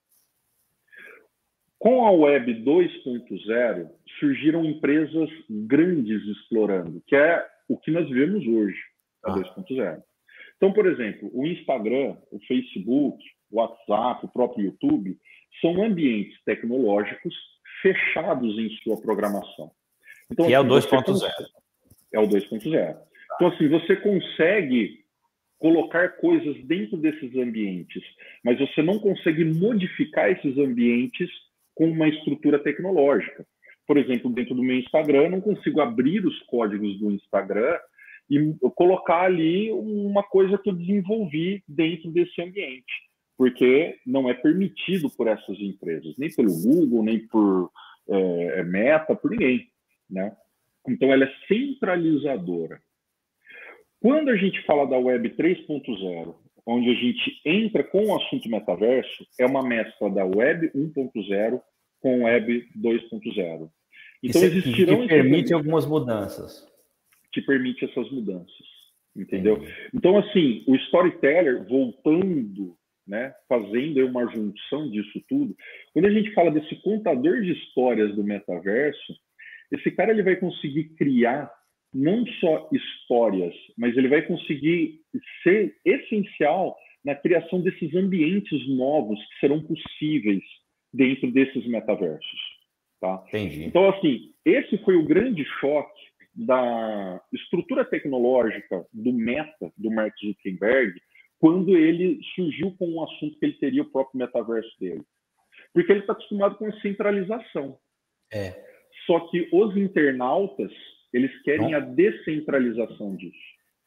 [SPEAKER 3] Com a Web dois ponto zero, surgiram empresas grandes explorando, que é o que nós vemos hoje, a ah. dois ponto zero. Então, por exemplo, o Instagram, o Facebook, o WhatsApp, o próprio YouTube, são ambientes tecnológicos fechados em sua programação. Então,
[SPEAKER 2] que
[SPEAKER 3] assim,
[SPEAKER 2] é o dois ponto zero.
[SPEAKER 3] É o dois ponto zero. Então, assim, você consegue colocar coisas dentro desses ambientes, mas você não consegue modificar esses ambientes com uma estrutura tecnológica. Por exemplo, dentro do meu Instagram, eu não consigo abrir os códigos do Instagram e colocar ali uma coisa que eu desenvolvi dentro desse ambiente, porque não é permitido por essas empresas, nem pelo Google, nem por é, Meta, por ninguém, né? Então, ela é centralizadora. Quando a gente fala da Web três ponto zero, onde a gente entra com o assunto metaverso, é uma mescla da Web um ponto zero com Web dois ponto zero. Então,
[SPEAKER 2] Isso
[SPEAKER 3] existirão...
[SPEAKER 2] que permite algumas mudanças.
[SPEAKER 3] Que permite essas mudanças, entendeu? Entendi. Então, assim, o storyteller, voltando né, fazendo aí uma junção disso tudo, quando a gente fala desse contador de histórias do metaverso, esse cara ele vai conseguir criar não só histórias, mas ele vai conseguir ser essencial na criação desses ambientes novos que serão possíveis dentro desses metaversos. Tá?
[SPEAKER 2] Entendi.
[SPEAKER 3] Então, assim, esse foi o grande choque da estrutura tecnológica do Meta, do Mark Zuckerberg, quando ele surgiu com um assunto que ele teria o próprio metaverso dele. Porque ele está acostumado com a centralização.
[SPEAKER 2] É.
[SPEAKER 3] Só que os internautas, eles querem
[SPEAKER 2] Não.
[SPEAKER 3] a descentralização disso.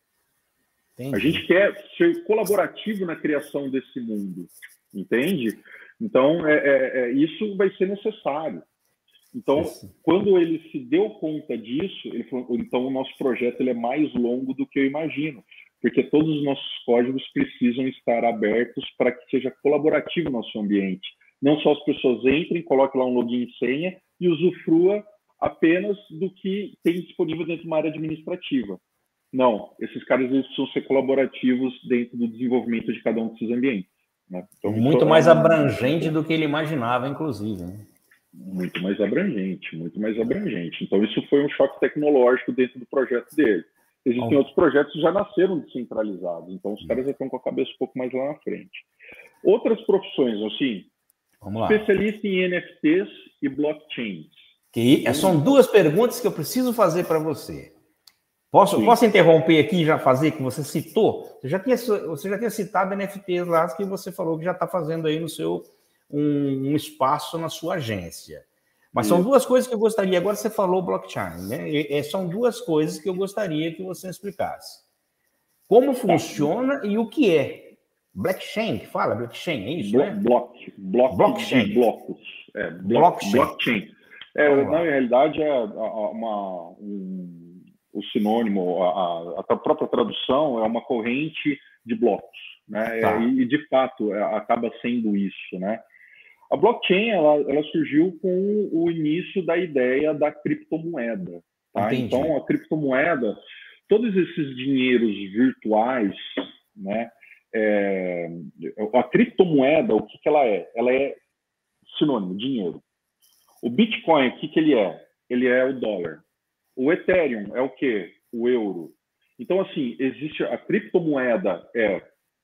[SPEAKER 2] Entendi.
[SPEAKER 3] A gente quer ser colaborativo na criação desse mundo, entende? Então, é, é, é, isso vai ser necessário. Então, Sim. quando ele se deu conta disso, ele falou, então o nosso projeto ele é mais longo do que eu imagino, porque todos os nossos códigos precisam estar abertos para que seja colaborativo o nosso ambiente. Não só as pessoas entrem, coloquem lá um login e senha e usufrua apenas do que tem disponível dentro de uma área administrativa. Não, esses caras eles precisam ser colaborativos dentro do desenvolvimento de cada um desses ambientes. Né? Então,
[SPEAKER 2] muito mais abrangente do que ele imaginava, inclusive. Né?
[SPEAKER 3] Muito mais abrangente, muito mais abrangente. Então, isso foi um choque tecnológico dentro do projeto dele. Existem outros projetos que já nasceram descentralizados, então os caras já estão com a cabeça um pouco mais lá na frente. Outras profissões, assim,
[SPEAKER 2] Vamos lá.
[SPEAKER 3] Especialista em N F Ts e blockchains.
[SPEAKER 2] Que são duas perguntas que eu preciso fazer para você. Posso, posso interromper aqui e já fazer que você citou? Você já tinha, você já tinha citado N F Ts lá que você falou que já está fazendo aí no seu um, um espaço na sua agência. Mas são duas coisas que eu gostaria. Agora você falou blockchain, né? E, são duas coisas que eu gostaria que você explicasse. Como funciona e o que é? Blockchain, que fala? Blockchain, é isso,
[SPEAKER 3] Blo
[SPEAKER 2] né?
[SPEAKER 3] Block, block
[SPEAKER 2] blockchain.
[SPEAKER 3] De blocos. É, block,
[SPEAKER 2] blockchain.
[SPEAKER 3] blockchain. É, na realidade, é uma, um, o sinônimo, a, a própria tradução é uma corrente de blocos. Né? Tá. E, de fato, acaba sendo isso, né? A blockchain ela, ela surgiu com o início da ideia da criptomoeda. Tá? Então, a criptomoeda, todos esses dinheiros virtuais, né? É, a criptomoeda, o que, que ela é? Ela é sinônimo, dinheiro. O Bitcoin, o que, que ele é? Ele é o dólar. O Ethereum é o quê? O euro. Então, assim, existe a criptomoeda é,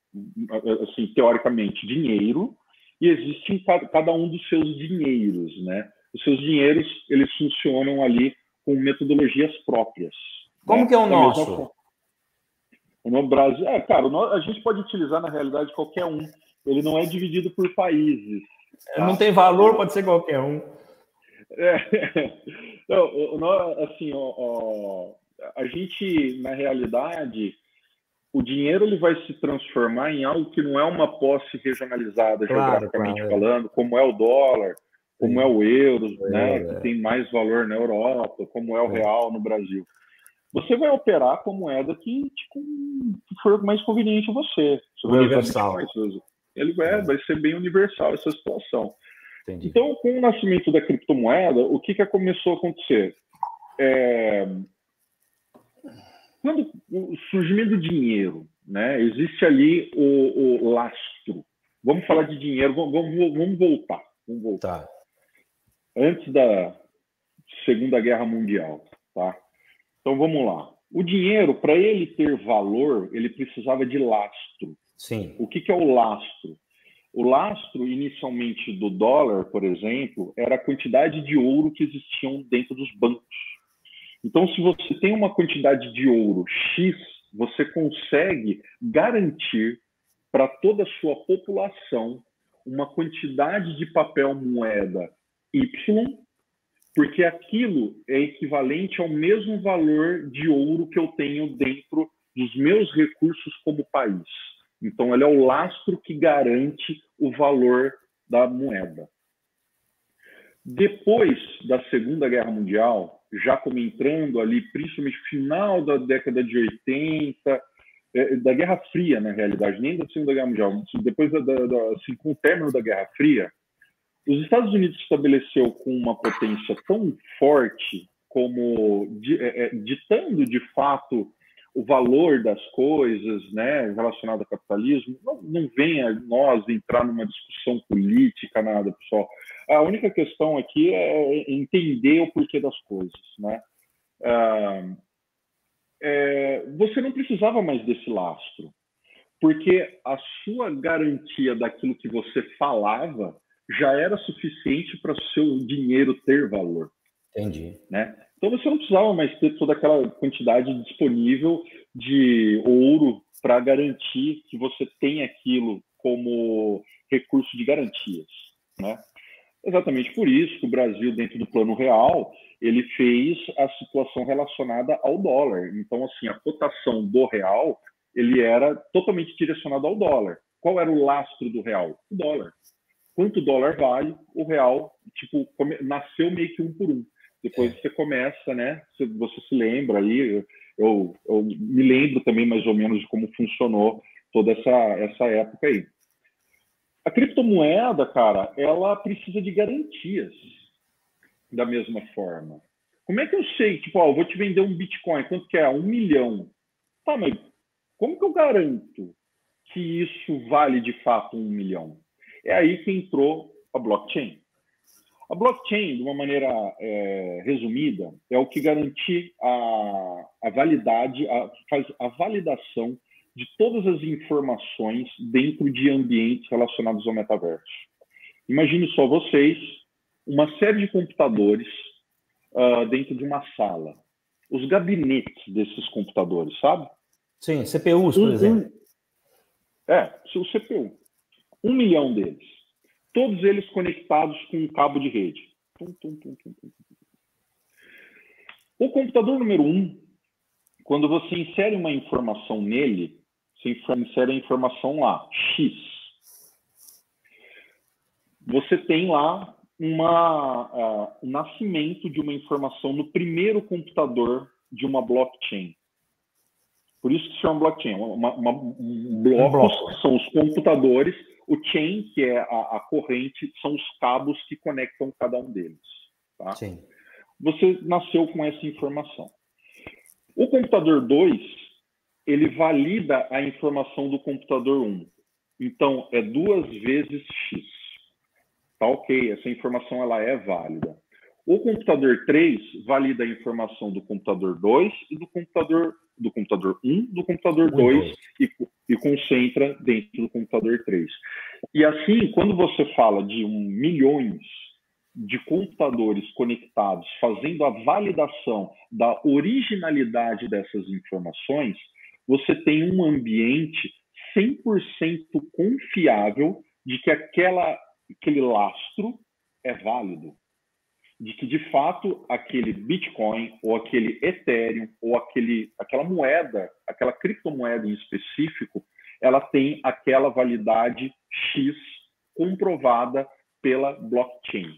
[SPEAKER 3] assim, teoricamente, dinheiro, e existem cada um dos seus dinheiros, né? Os seus dinheiros, eles funcionam ali com metodologias próprias.
[SPEAKER 2] Como
[SPEAKER 3] né?
[SPEAKER 2] que é o nosso?
[SPEAKER 3] No Brasil, é, cara, a gente pode utilizar, na realidade, qualquer um. Ele não é dividido por países.
[SPEAKER 2] Tá? Não tem valor, pode ser qualquer um.
[SPEAKER 3] É, não, assim, ó, ó, a gente, na realidade... O dinheiro ele vai se transformar em algo que não é uma posse regionalizada, claro, geograficamente claro, falando, como é o dólar, como Sim. é o euro, é, né, é. que tem mais valor na Europa, como é o é. real no Brasil. Você vai operar com moeda que, tipo, que for mais conveniente a você. você
[SPEAKER 2] universal.
[SPEAKER 3] Ele vai, vai ser bem universal essa situação.
[SPEAKER 2] Entendi.
[SPEAKER 3] Então, com o nascimento da criptomoeda, o que, que começou a acontecer? É... Quando o surgimento do dinheiro, né, existe ali o, o lastro. Vamos falar de dinheiro, vamos, vamos, vamos voltar. Vamos voltar.
[SPEAKER 2] Tá.
[SPEAKER 3] Antes da Segunda Guerra Mundial. Tá? Então, vamos lá. O dinheiro, para ele ter valor, ele precisava de lastro.
[SPEAKER 2] Sim.
[SPEAKER 3] O que, que é o lastro? O lastro, inicialmente, do dólar, por exemplo, era a quantidade de ouro que existiam dentro dos bancos. Então, se você tem uma quantidade de ouro X, você consegue garantir para toda a sua população uma quantidade de papel moeda Y, porque aquilo é equivalente ao mesmo valor de ouro que eu tenho dentro dos meus recursos como país. Então, ele é o lastro que garante o valor da moeda. Depois da Segunda Guerra Mundial, já como entrando ali, principalmente final da década de oitenta, é, da Guerra Fria, na realidade, nem da Segunda Guerra Mundial, depois da, da, da, assim, com o término da Guerra Fria, os Estados Unidos estabeleceu com uma potência tão forte, como é, ditando de fato o valor das coisas, né, relacionado ao capitalismo. Não, não venha nós entrar numa discussão política, nada, pessoal. A única questão aqui é entender o porquê das coisas, né? Ah, é, você não precisava mais desse lastro, porque a sua garantia daquilo que você falava já era suficiente para o seu dinheiro ter valor.
[SPEAKER 2] Entendi.
[SPEAKER 3] Né? Então você não precisava mais ter toda aquela quantidade disponível de ouro para garantir que você tem aquilo como recurso de garantias. Né? Exatamente por isso que o Brasil, dentro do Plano Real, ele fez a situação relacionada ao dólar. Então, assim, a cotação do real, ele era totalmente direcionado ao dólar. Qual era o lastro do real? O dólar. Quanto o dólar vale, o real, tipo, nasceu meio que um por um. Depois é. você começa, né? Você se lembra aí, eu, eu me lembro também mais ou menos de como funcionou toda essa, essa época aí. A criptomoeda, cara, ela precisa de garantias da mesma forma. Como é que eu sei? Tipo, ó, eu vou te vender um Bitcoin, quanto que é? Um milhão. Tá, mas como que eu garanto que isso vale de fato um milhão? É aí que entrou a blockchain. A blockchain, de uma maneira é, resumida, é o que garante a, a validade, a, faz a validação de todas as informações dentro de ambientes relacionados ao metaverso. Imagine só vocês, uma série de computadores uh, dentro de uma sala. Os gabinetes desses computadores, sabe?
[SPEAKER 2] Sim, C P Us, por
[SPEAKER 3] um,
[SPEAKER 2] exemplo.
[SPEAKER 3] Um, é, o C P U. Um milhão deles. Todos eles conectados com um cabo de rede. Tum, tum, tum, tum, tum. O computador número um, quando você insere uma informação nele, você insere a informação lá, X. Você tem lá uma, uh, o nascimento de uma informação no primeiro computador de uma blockchain. Por isso que se chama blockchain. Uma, uma, um blocos um bloco. São os computadores. O chain, que é a, a corrente, são os cabos que conectam cada um deles. Tá?
[SPEAKER 2] Sim.
[SPEAKER 3] Você nasceu com essa informação. O computador dois, ele valida a informação do computador um. Então, é duas vezes X. Tá ok, essa informação ela é válida. O computador três valida a informação do computador dois e do computador do computador um, do computador dois e, e concentra dentro do computador três. E assim, quando você fala de um, milhões de computadores conectados, fazendo a validação da originalidade dessas informações, você tem um ambiente cem por cento confiável de que aquela, aquele lastro é válido. De que, de fato, aquele Bitcoin, ou aquele Ethereum, ou aquele, aquela moeda, aquela criptomoeda em específico, ela tem aquela validade X comprovada pela blockchain.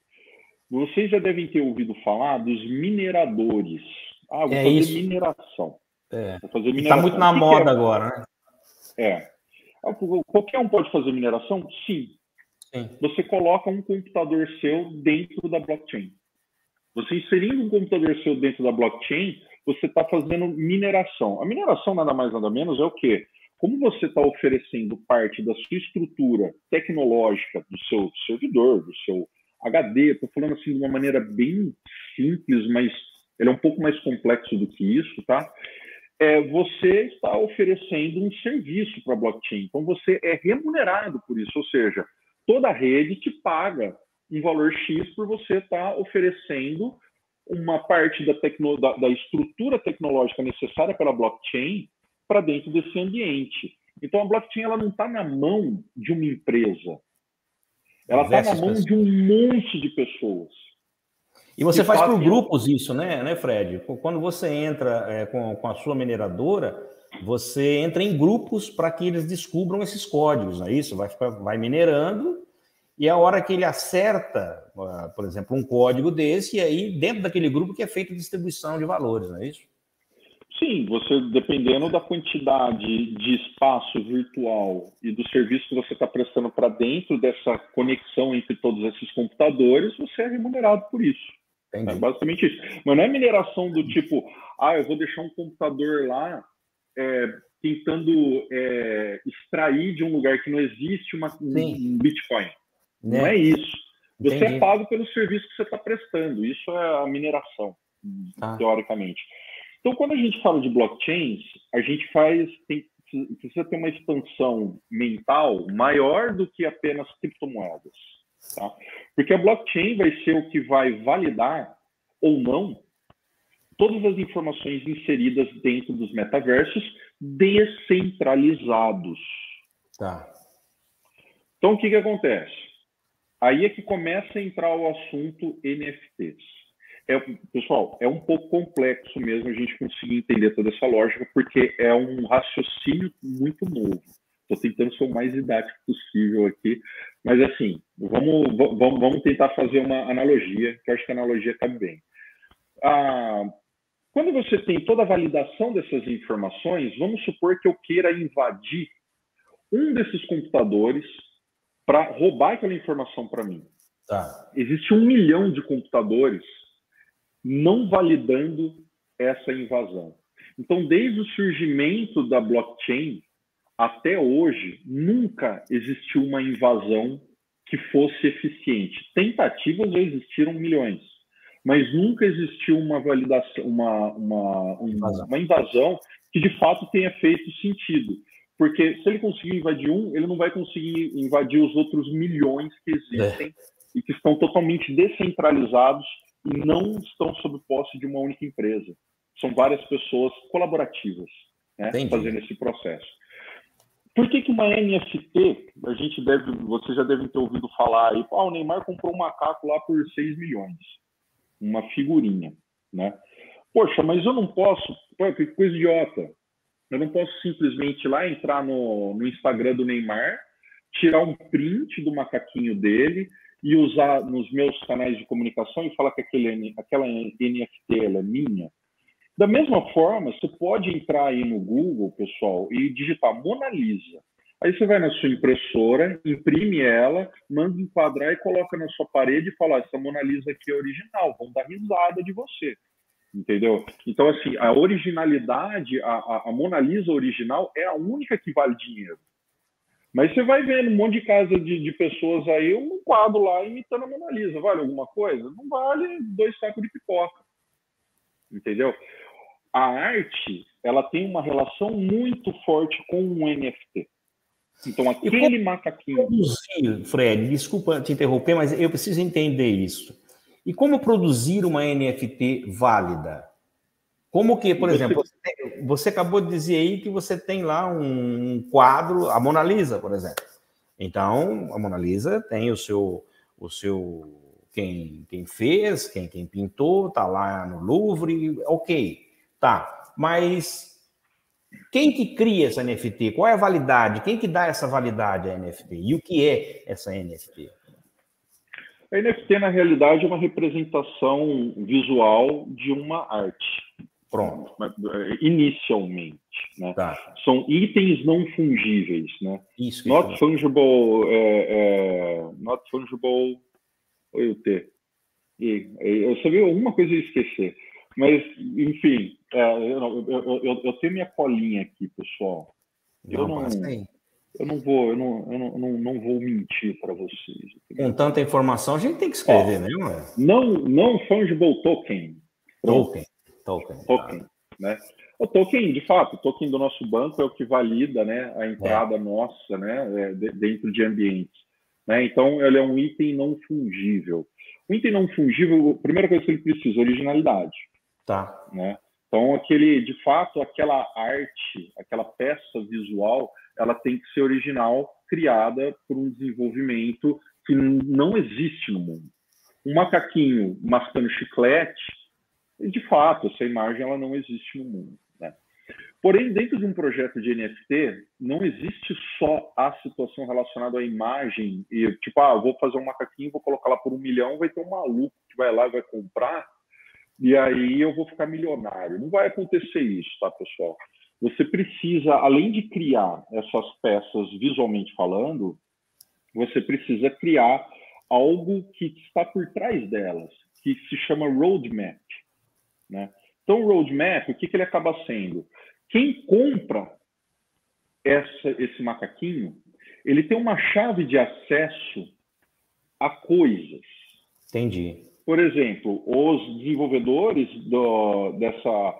[SPEAKER 3] Vocês já devem ter ouvido falar dos mineradores. Ah, vou
[SPEAKER 2] é
[SPEAKER 3] fazer
[SPEAKER 2] isso.
[SPEAKER 3] mineração.
[SPEAKER 2] É.
[SPEAKER 3] Vou fazer mineração.
[SPEAKER 2] Está muito na
[SPEAKER 3] que
[SPEAKER 2] moda
[SPEAKER 3] que é?
[SPEAKER 2] agora, né?
[SPEAKER 3] É. Qualquer um pode fazer mineração? Sim.
[SPEAKER 2] Sim.
[SPEAKER 3] Você coloca um computador seu dentro da blockchain. Você inserindo um computador seu dentro da blockchain, você está fazendo mineração. A mineração, nada mais nada menos, é o quê? Como você está oferecendo parte da sua estrutura tecnológica, do seu servidor, do seu H D, estou falando assim de uma maneira bem simples, mas ele é um pouco mais complexo do que isso, tá? É, você está oferecendo um serviço para a blockchain. Então, você é remunerado por isso, ou seja, toda a rede te paga um valor X por você estar oferecendo uma parte da, tecno, da, da estrutura tecnológica necessária pela blockchain para dentro desse ambiente. Então, a blockchain ela não está na mão de uma empresa. Ela está na mão de um monte de pessoas.
[SPEAKER 2] E você faz por grupos isso, né, né, Fred? Quando você entra é, com, com a sua mineradora, você entra em grupos para que eles descubram esses códigos, não é isso? Vai, ficar, vai minerando e a hora que ele acerta, por exemplo, um código desse, e aí dentro daquele grupo que é feita a distribuição de valores, não é isso?
[SPEAKER 3] Sim, você, dependendo da quantidade de espaço virtual e do serviço que você está prestando para dentro dessa conexão entre todos esses computadores, você é remunerado por isso. É basicamente isso. Mas não é mineração do tipo, ah, eu vou deixar um computador lá é, tentando é, extrair de um lugar que não existe uma, um, um Bitcoin. Né? Não é isso. Você Entendi. É pago pelo serviço que você está prestando. Isso é a mineração, ah. teoricamente. Então, quando a gente fala de blockchains, a gente faz, tem, precisa ter uma expansão mental maior do que apenas criptomoedas. Tá? Porque a blockchain vai ser o que vai validar ou não todas as informações inseridas dentro dos metaversos descentralizados.
[SPEAKER 2] Tá.
[SPEAKER 3] Então, o que, que acontece? Aí é que começa a entrar o assunto N F Ts. É, pessoal, é um pouco complexo mesmo a gente conseguir entender toda essa lógica, porque é um raciocínio muito novo. Estou tentando ser o mais didático possível aqui, mas assim, vamos, vamos, vamos tentar fazer uma analogia, que eu acho que a analogia cabe bem. Ah, quando você tem toda a validação dessas informações, vamos supor que eu queira invadir um desses computadores para roubar aquela informação para mim.
[SPEAKER 2] Tá.
[SPEAKER 3] Existe um milhão de computadores não validando essa invasão. Então, desde o surgimento da blockchain até hoje, nunca existiu uma invasão que fosse eficiente. Tentativas já existiram milhões, mas nunca existiu uma validação, uma, uma, uma, uma invasão que de fato tenha feito sentido. Porque se ele conseguir invadir um, ele não vai conseguir invadir os outros milhões que existem é. e que estão totalmente descentralizados e não estão sob posse de uma única empresa. São várias pessoas colaborativas, né, fazendo esse processo. Por que que uma N F T, a gente deve, vocês já devem ter ouvido falar aí, ah, o Neymar comprou um macaco lá por seis milhões, uma figurinha, né? Poxa, mas eu não posso, pô, que coisa idiota. Eu não posso simplesmente ir lá, entrar no, no Instagram do Neymar, tirar um print do macaquinho dele e usar nos meus canais de comunicação e falar que aquele, aquela N F T ela é minha. Da mesma forma, você pode entrar aí no Google, pessoal, e digitar Mona Lisa. Aí você vai na sua impressora, imprime ela, manda enquadrar e coloca na sua parede e fala, essa Mona Lisa aqui é original, vão dar risada de você. Entendeu? Então, assim, a originalidade, a, a, a Mona Lisa original é a única que vale dinheiro. Mas você vai vendo um monte de casa de, de pessoas aí, um quadro lá imitando a Mona Lisa. Vale alguma coisa? Não vale dois sacos de pipoca. Entendeu? A arte, ela tem uma relação muito forte com um N F T. Então, aquele macaquinho...
[SPEAKER 2] Produzir, Fred, desculpa te interromper, mas eu preciso entender isso. E como produzir uma N F T válida? Como que, por você... exemplo, você, tem, você acabou de dizer aí que você tem lá um quadro, a Mona Lisa, por exemplo. Então, a Mona Lisa tem o seu... O seu quem, quem fez, quem, quem pintou, tá lá no Louvre, ok. Tá, mas quem que cria essa N F T? Qual é a validade? Quem que dá essa validade à N F T? E o que é essa N F T?
[SPEAKER 3] A N F T, na realidade, é uma representação visual de uma arte.
[SPEAKER 2] Pronto.
[SPEAKER 3] Inicialmente. Né?
[SPEAKER 2] Tá.
[SPEAKER 3] São itens não fungíveis. Né?
[SPEAKER 2] Isso.
[SPEAKER 3] Not
[SPEAKER 2] isso.
[SPEAKER 3] fungible... É, é, not fungible... Oi, o T. E, eu sabia alguma coisa eu esquecer. Mas, enfim, é, eu, eu, eu, eu tenho minha colinha aqui, pessoal. Eu não, não eu não vou, eu não, eu não, não, não vou mentir para vocês.
[SPEAKER 2] Com tanta informação, a gente tem que escrever, né?
[SPEAKER 3] Não, não fungible token.
[SPEAKER 2] Token. Token.
[SPEAKER 3] Token, ah. né? O token, de fato, o token do nosso banco é o que valida, né, a entrada é. nossa, né, dentro de ambientes. Né? Então, ele é um item não fungível. O item não fungível, a primeira coisa que ele precisa é originalidade.
[SPEAKER 2] Tá.
[SPEAKER 3] Né? Então, aquele, de fato, aquela arte, aquela peça visual, ela tem que ser original, criada por um desenvolvimento que não existe no mundo. Um macaquinho mascando chiclete, de fato, essa imagem ela não existe no mundo. Né? Porém, dentro de um projeto de N F T, não existe só a situação relacionada à imagem, e tipo, ah, vou fazer um macaquinho, vou colocar lá por um milhão, vai ter um maluco que vai lá e vai comprar, e aí eu vou ficar milionário. Não vai acontecer isso, tá, pessoal? Você precisa, além de criar essas peças visualmente falando, você precisa criar algo que está por trás delas, que se chama roadmap. Né? Então, o roadmap, o que, que ele acaba sendo? Quem compra essa, esse macaquinho, ele tem uma chave de acesso a coisas.
[SPEAKER 2] Entendi.
[SPEAKER 3] Por exemplo, os desenvolvedores do, dessa,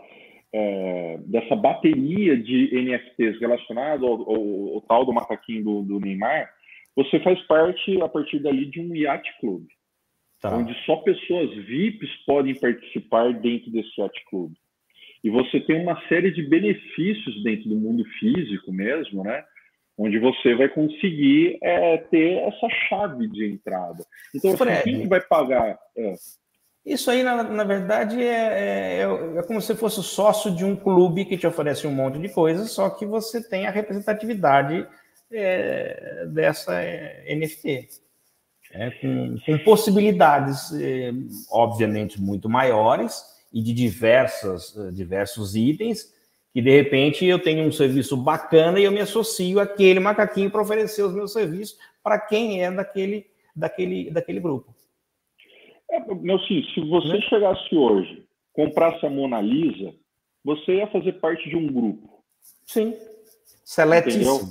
[SPEAKER 3] é, dessa bateria de N F Ts relacionado ao, ao, ao tal do macaquinho do, do Neymar, você faz parte, a partir dali, de um Yacht Club, tá. Onde só pessoas V I Ps podem participar dentro desse Yacht Club. E você tem uma série de benefícios dentro do mundo físico mesmo, né? Onde você vai conseguir é, ter essa chave de entrada. Então, assim, quem vai pagar? É.
[SPEAKER 2] Isso aí, na, na verdade, é, é, é como se fosse sócio de um clube que te oferece um monte de coisas, só que você tem a representatividade é, dessa é, N F T. É, com, com possibilidades, é, obviamente, muito maiores e de diversas, diversos itens, que de repente eu tenho um serviço bacana e eu me associo àquele macaquinho para oferecer os meus serviços para quem é daquele, daquele, daquele grupo.
[SPEAKER 3] É, meu sim, se você né? chegasse hoje, comprasse a Mona Lisa, você ia fazer parte de um grupo.
[SPEAKER 2] Sim. Seletíssimo.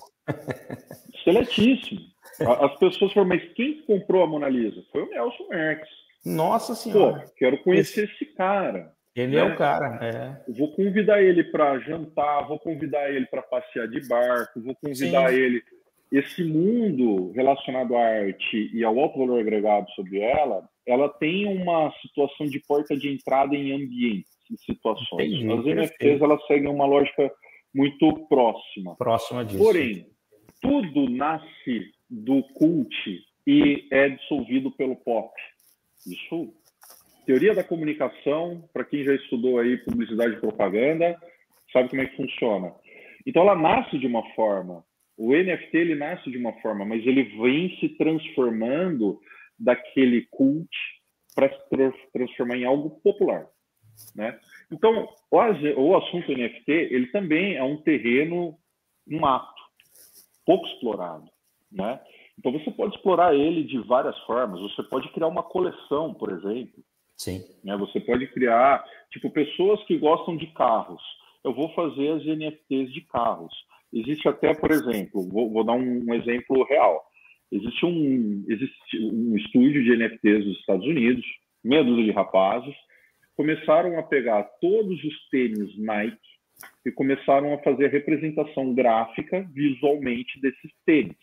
[SPEAKER 3] Seletíssimo. As pessoas falam, mas quem comprou a Mona Lisa? Foi o Nelson Marques.
[SPEAKER 2] Nossa Senhora.
[SPEAKER 3] Pô, quero conhecer esse, esse cara.
[SPEAKER 2] Ele
[SPEAKER 3] né?
[SPEAKER 2] é o cara. É.
[SPEAKER 3] Vou convidar ele para jantar, vou convidar ele para passear de barco, vou convidar Sim. ele. Esse mundo relacionado à arte e ao alto valor agregado sobre ela, ela tem uma situação de porta de entrada em ambientes, em situações.
[SPEAKER 2] Entendi,
[SPEAKER 3] As N F Ts elas seguem uma lógica muito próxima.
[SPEAKER 2] Próxima disso.
[SPEAKER 3] Porém, tudo nasce do cult e é dissolvido pelo pop. Isso, teoria da comunicação, para quem já estudou aí publicidade e propaganda, sabe como é que funciona. Então ela nasce de uma forma, o N F T ele nasce de uma forma, mas ele vem se transformando daquele cult para se transformar em algo popular, né? Então o, o assunto N F T ele também é um terreno, um mato, pouco explorado, né? Então você pode explorar ele de várias formas. Você pode criar uma coleção, por exemplo.
[SPEAKER 2] Sim.
[SPEAKER 3] Né? Você pode criar, tipo, pessoas que gostam de carros. Eu vou fazer as N F Ts de carros. Existe até, por exemplo, vou, vou dar um, um exemplo real. Existe um, existe um estúdio de N F Ts dos Estados Unidos, meia dúzia de rapazes, começaram a pegar todos os tênis Nike e começaram a fazer a representação gráfica visualmente desses tênis.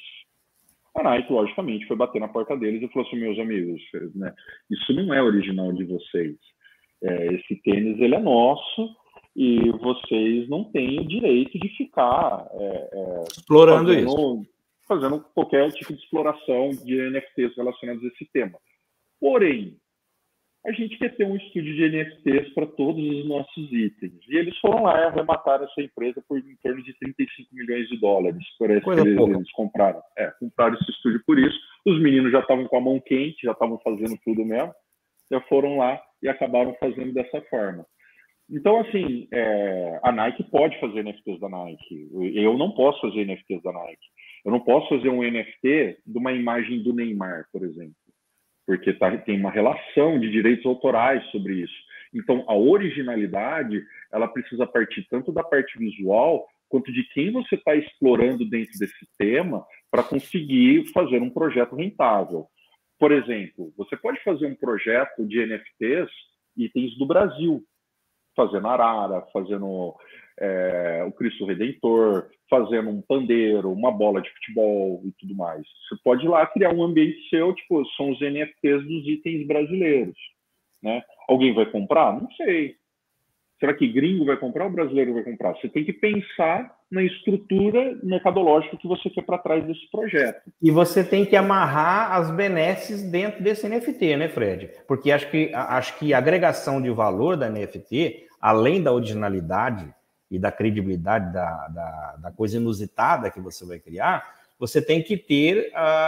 [SPEAKER 3] A Nike, logicamente, foi bater na porta deles e falou assim, meus amigos, né, isso não é original de vocês. É, esse tênis ele é nosso e vocês não têm o direito de ficar é, é,
[SPEAKER 2] explorando
[SPEAKER 3] fazendo,
[SPEAKER 2] isso.
[SPEAKER 3] Fazendo qualquer tipo de exploração de N F Ts relacionados a esse tema. Porém, a gente quer ter um estúdio de N F Ts para todos os nossos itens. E eles foram lá e arremataram essa empresa por em torno de trinta e cinco milhões de dólares. Parece que eles, eles compraram. É, compraram esse estúdio por isso. Os meninos já estavam com a mão quente, já estavam fazendo tudo mesmo. Já foram lá e acabaram fazendo dessa forma. Então, assim, é, a Nike pode fazer N F Ts da Nike. Eu não posso fazer N F Ts da Nike. Eu não posso fazer um N F T de uma imagem do Neymar, por exemplo. Porque tá, tem uma relação de direitos autorais sobre isso. Então, a originalidade, ela precisa partir tanto da parte visual, quanto de quem você está explorando dentro desse tema para conseguir fazer um projeto rentável. Por exemplo, você pode fazer um projeto de N F Ts, itens do Brasil, fazendo arara, fazendo é, o Cristo Redentor, fazendo um pandeiro, uma bola de futebol e tudo mais. Você pode ir lá criar um ambiente seu, tipo, são os N F Ts dos itens brasileiros, né? Alguém vai comprar? Não sei. Será que gringo vai comprar ou brasileiro vai comprar? Você tem que pensar na estrutura mercadológica que você quer para trás desse projeto.
[SPEAKER 2] E você tem que amarrar as benesses dentro desse N F T, né, Fred? Porque acho que, acho que a agregação de valor da N F T, além da originalidade e da credibilidade da, da, da coisa inusitada que você vai criar, você tem que ter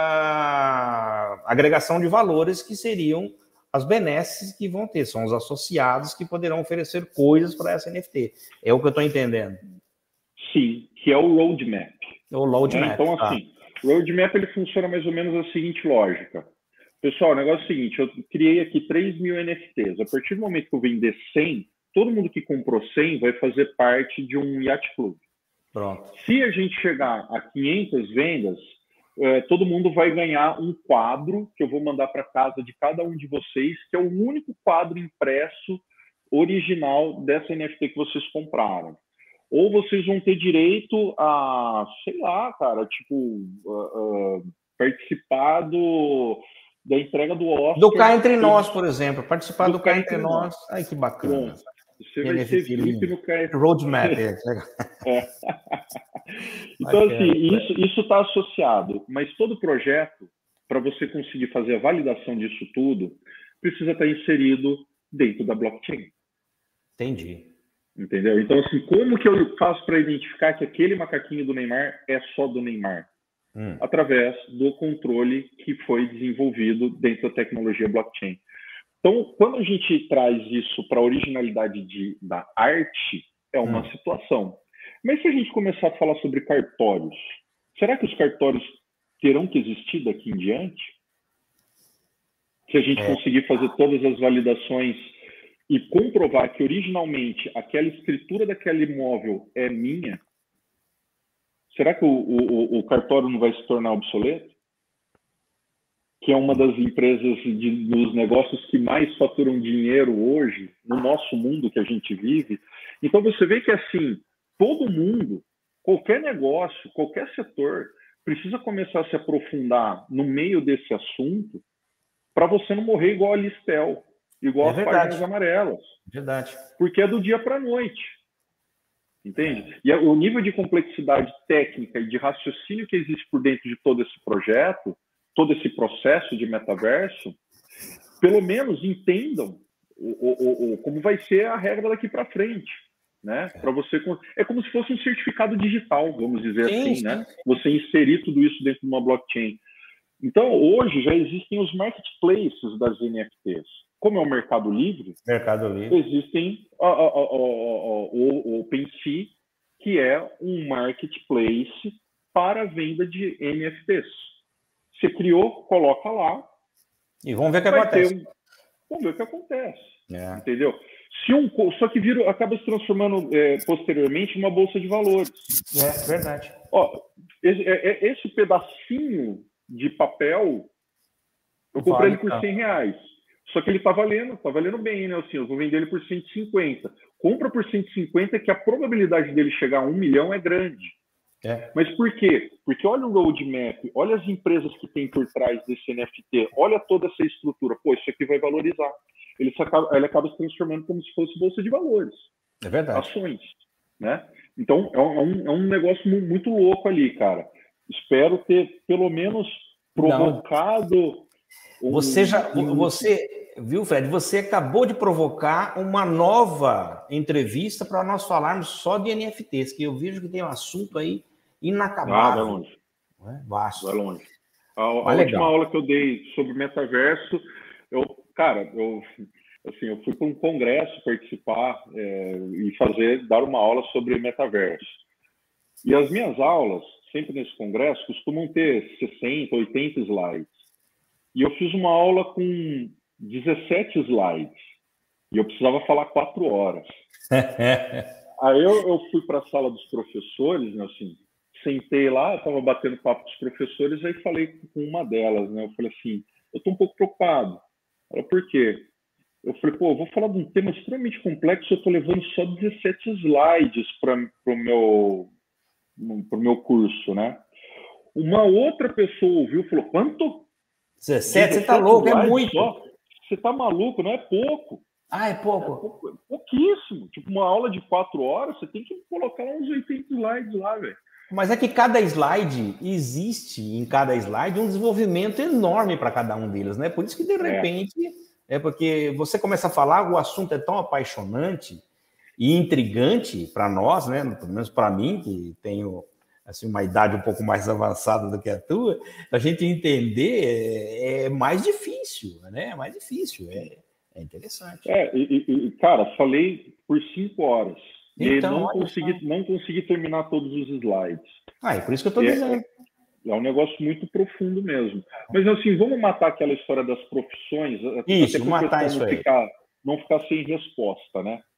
[SPEAKER 2] a agregação de valores que seriam as benesses que vão ter, são os associados que poderão oferecer coisas para essa N F T. É o que eu estou entendendo.
[SPEAKER 3] Sim, que é o roadmap.
[SPEAKER 2] É o roadmap.
[SPEAKER 3] Né? Então, assim, o tá. roadmap ele funciona mais ou menos da seguinte lógica. Pessoal, o negócio é o seguinte, eu criei aqui três mil N F Ts. A partir do momento que eu vender cem, todo mundo que comprou cem vai fazer parte de um Yacht Club.
[SPEAKER 2] Pronto.
[SPEAKER 3] Se a gente chegar a quinhentas vendas, é, todo mundo vai ganhar um quadro que eu vou mandar para casa de cada um de vocês, que é o único quadro impresso original dessa N F T que vocês compraram. Ou vocês vão ter direito a, sei lá, cara, tipo, uh, uh, participar do, da entrega do Oscar.
[SPEAKER 2] Do Cá Entre Nós, por exemplo. Participar do, do Cá Entre Nós. Ai, que bacana.
[SPEAKER 3] Bom, você vai ser V I P no Cá Entre Nós.
[SPEAKER 2] Roadmap, é.
[SPEAKER 3] é. Então, assim, isso isso está associado. Mas todo projeto, para você conseguir fazer a validação disso tudo, precisa estar inserido dentro da blockchain.
[SPEAKER 2] Entendi.
[SPEAKER 3] Entendeu? Então, assim, como que eu faço para identificar que aquele macaquinho do Neymar é só do Neymar? Hum. Através do controle que foi desenvolvido dentro da tecnologia blockchain. Então, quando a gente traz isso para a originalidade de, da arte, é uma hum. situação. Mas se a gente começar a falar sobre cartórios, será que os cartórios terão que existir daqui em diante? Se a gente é. conseguir fazer todas as validações e comprovar que originalmente aquela escritura daquele imóvel é minha, será que o, o, o cartório não vai se tornar obsoleto? Que é uma das empresas de, dos negócios que mais faturam dinheiro hoje, no nosso mundo que a gente vive. Então você vê que assim, todo mundo, qualquer negócio, qualquer setor, precisa começar a se aprofundar no meio desse assunto para você não morrer igual a Listel. Igual é as páginas amarelas.
[SPEAKER 2] Verdade.
[SPEAKER 3] Porque é do dia para a noite. Entende? E o nível de complexidade técnica e de raciocínio que existe por dentro de todo esse projeto, todo esse processo de metaverso, pelo menos entendam o, o, o, como vai ser a regra daqui para frente. Né? Para você, é como se fosse um certificado digital, vamos dizer sim, assim, sim. Né? Você inserir tudo isso dentro de uma blockchain. Então, hoje já existem os marketplaces das N F Ts. Como é o Mercado Livre,
[SPEAKER 2] Mercado Livre.
[SPEAKER 3] existem o, o, o, o OpenSea, que é um marketplace para a venda de N F Ts. Você criou, coloca lá.
[SPEAKER 2] E vamos ver o que acontece. Um...
[SPEAKER 3] Vamos ver o que acontece.
[SPEAKER 2] É.
[SPEAKER 3] Entendeu? Se um, só que vira, acaba se transformando é, posteriormente em uma bolsa de valores.
[SPEAKER 2] É verdade.
[SPEAKER 3] Ó, esse, esse pedacinho de papel, eu comprei vale, ele por tá. cem reais. Só que ele está valendo, está valendo bem, né? Assim, eu vou vender ele por cento e cinquenta. Compra por cento e cinquenta que a probabilidade dele chegar a um milhão é grande.
[SPEAKER 2] É.
[SPEAKER 3] Mas por quê? Porque olha o roadmap, olha as empresas que tem por trás desse N F T, olha toda essa estrutura. Pô, isso aqui vai valorizar. Ele, acaba, ele acaba se transformando como se fosse bolsa de valores.
[SPEAKER 2] É verdade.
[SPEAKER 3] Ações. Né? Então, é um, é um negócio muito louco ali, cara. Espero ter, pelo menos, provocado...
[SPEAKER 2] Um... Você já... Você, viu, Fred? Você acabou de provocar uma nova entrevista para nós falarmos só de N F Ts, que eu vejo que tem um assunto aí inacabável.
[SPEAKER 3] Ah, vai longe.
[SPEAKER 2] É? Vasto.
[SPEAKER 3] Vai longe. A, a última legal. aula que eu dei sobre metaverso, eu, cara, eu, assim, eu fui para um congresso participar é, e fazer, dar uma aula sobre metaverso. E as minhas aulas, sempre nesse congresso, costumam ter sessenta, oitenta slides. E eu fiz uma aula com dezessete slides. E eu precisava falar quatro horas. Aí eu, eu fui para a sala dos professores, né, assim, sentei lá, estava batendo papo com os professores, aí falei com uma delas, né? Eu falei assim, eu estou um pouco preocupado. Ela, por quê? Eu falei, pô, eu vou falar de um tema extremamente complexo, eu estou levando só dezessete slides para o meu, pro meu curso, né? Uma outra pessoa ouviu e falou, quanto?
[SPEAKER 2] dezessete? Você está louco, é muito.
[SPEAKER 3] Só? Você está maluco, não é pouco.
[SPEAKER 2] Ah, é pouco?
[SPEAKER 3] É pouco, é pouquíssimo. Tipo, uma aula de quatro horas, você tem que colocar uns oitenta slides lá, velho.
[SPEAKER 2] Mas é que cada slide, existe em cada slide um desenvolvimento enorme para cada um deles, né? Por isso que, de repente, é. é porque você começa a falar, o assunto é tão apaixonante e intrigante para nós, né? Pelo menos para mim, que tenho assim, uma idade um pouco mais avançada do que a tua, a gente entender é, é mais difícil, né? É mais difícil, é, é interessante.
[SPEAKER 3] É, e, e, cara, falei por cinco horas.
[SPEAKER 2] Então,
[SPEAKER 3] e não consegui, não consegui terminar todos os slides.
[SPEAKER 2] Ah, é por isso que eu estou
[SPEAKER 3] é,
[SPEAKER 2] dizendo.
[SPEAKER 3] É, é um negócio muito profundo mesmo. Mas assim, vamos matar aquela história das profissões.
[SPEAKER 2] Isso, matar isso
[SPEAKER 3] não
[SPEAKER 2] aí.
[SPEAKER 3] Ficar, não ficar sem resposta, né?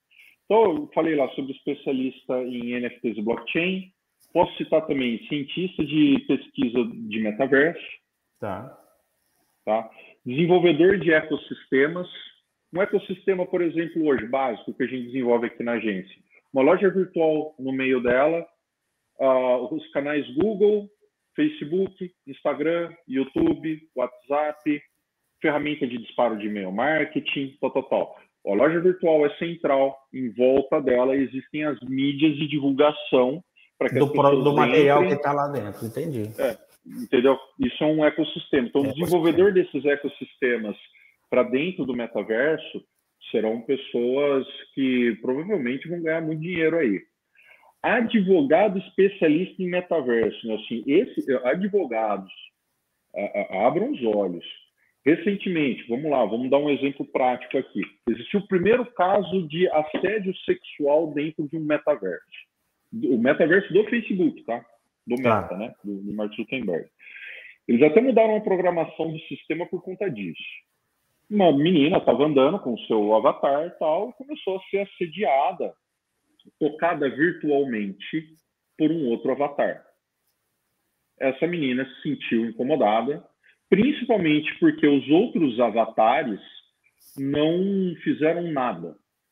[SPEAKER 3] Então, eu falei lá sobre especialista em N F Ts e blockchain. Posso citar também cientista de pesquisa de metaverso.
[SPEAKER 2] Tá.
[SPEAKER 3] Tá? Desenvolvedor de ecossistemas. Um ecossistema, por exemplo, hoje, básico, que a gente desenvolve aqui na agência. Uma loja virtual no meio dela, uh, os canais Google, Facebook, Instagram, YouTube, WhatsApp, ferramenta de disparo de e-mail marketing, tal, tal, tal. A loja virtual é central, em volta dela existem as mídias de divulgação para que
[SPEAKER 2] do,
[SPEAKER 3] as pessoas
[SPEAKER 2] do material
[SPEAKER 3] entrem.
[SPEAKER 2] que está lá dentro, entendi.
[SPEAKER 3] É, entendeu? Isso é um ecossistema. Então, o desenvolvedor desses ecossistemas para dentro do metaverso serão pessoas que provavelmente vão ganhar muito dinheiro aí. Advogado especialista em metaverso, né? Assim, esse, advogados, a, a, abram os olhos. Recentemente, vamos lá, vamos dar um exemplo prático aqui. Existiu o primeiro caso de assédio sexual dentro de um metaverso. O metaverso do Facebook, tá? Do Meta,
[SPEAKER 2] tá.
[SPEAKER 3] né? Do, do Mark Zuckerberg. Eles até mudaram a programação do sistema por conta disso. Uma menina estava andando com o seu avatar e tal, e começou a ser assediada, tocada virtualmente por um outro avatar. Essa menina se sentiu incomodada, principalmente porque os outros avatares não fizeram nada.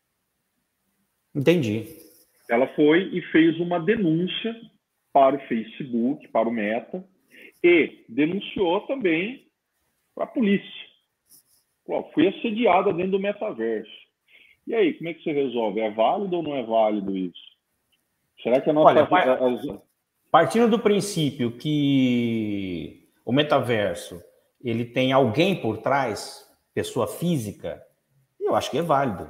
[SPEAKER 2] Entendi.
[SPEAKER 3] Ela foi e fez uma denúncia para o Facebook, para o Meta, e denunciou também para a polícia. Pô, fui assediada dentro do metaverso. E aí, como é que você resolve? É válido ou não é válido isso? Será que a nossa...
[SPEAKER 2] Olha,
[SPEAKER 3] as...
[SPEAKER 2] partindo do princípio que o metaverso ele tem alguém por trás, pessoa física, eu acho que é válido.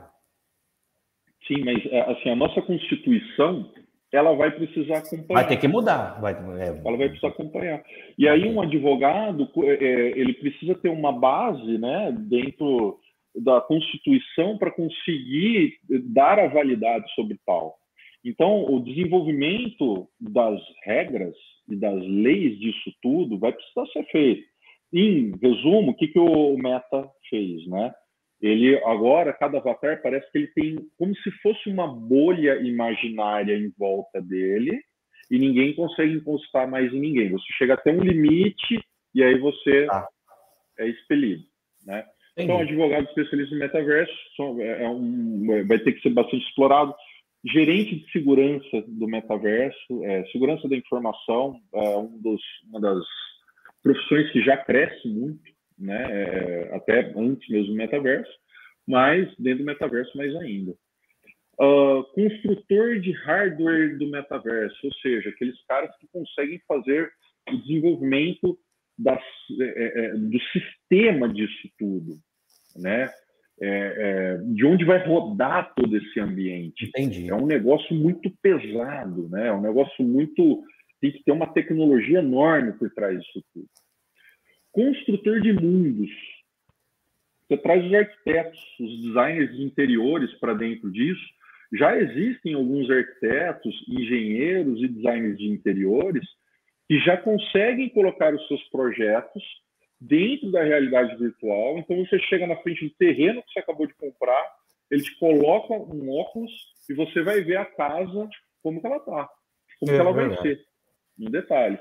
[SPEAKER 3] Sim, mas assim, a nossa Constituição, ela vai precisar acompanhar.
[SPEAKER 2] Vai ter que mudar. Vai, é...
[SPEAKER 3] Ela vai precisar acompanhar. E aí um advogado, ele precisa ter uma base, né, dentro da Constituição para conseguir dar a validade sobre tal. Então, o desenvolvimento das regras e das leis disso tudo vai precisar ser feito. Em resumo, o que, que o Meta fez, né? Ele agora, cada avatar parece que ele tem como se fosse uma bolha imaginária em volta dele e ninguém consegue encostar mais em ninguém. Você chega até um limite e aí você ah. é expelido, né? Entendi. Então, advogado especialista em metaverso é um, vai ter que ser bastante explorado. Gerente de segurança do metaverso, é, segurança da informação, é um dos, uma das profissões que já cresce muito, né? É, até antes mesmo do metaverso, mas dentro do metaverso mais ainda. Uh, construtor de hardware do metaverso, ou seja, aqueles caras que conseguem fazer o desenvolvimento das, é, é, do sistema disso tudo, né? É, é, de onde vai rodar todo esse ambiente.
[SPEAKER 2] Entendi.
[SPEAKER 3] É um negócio muito pesado, né? É um negócio muito... Tem que ter uma tecnologia enorme por trás disso tudo. Construtor de mundos. Você traz os arquitetos, os designers de interiores para dentro disso. Já existem alguns arquitetos, engenheiros e designers de interiores que já conseguem colocar os seus projetos dentro da realidade virtual. Então, você chega na frente do terreno que você acabou de comprar, ele te coloca um óculos e você vai ver a casa como que ela está, como é, que ela vai verdade. ser, em detalhes.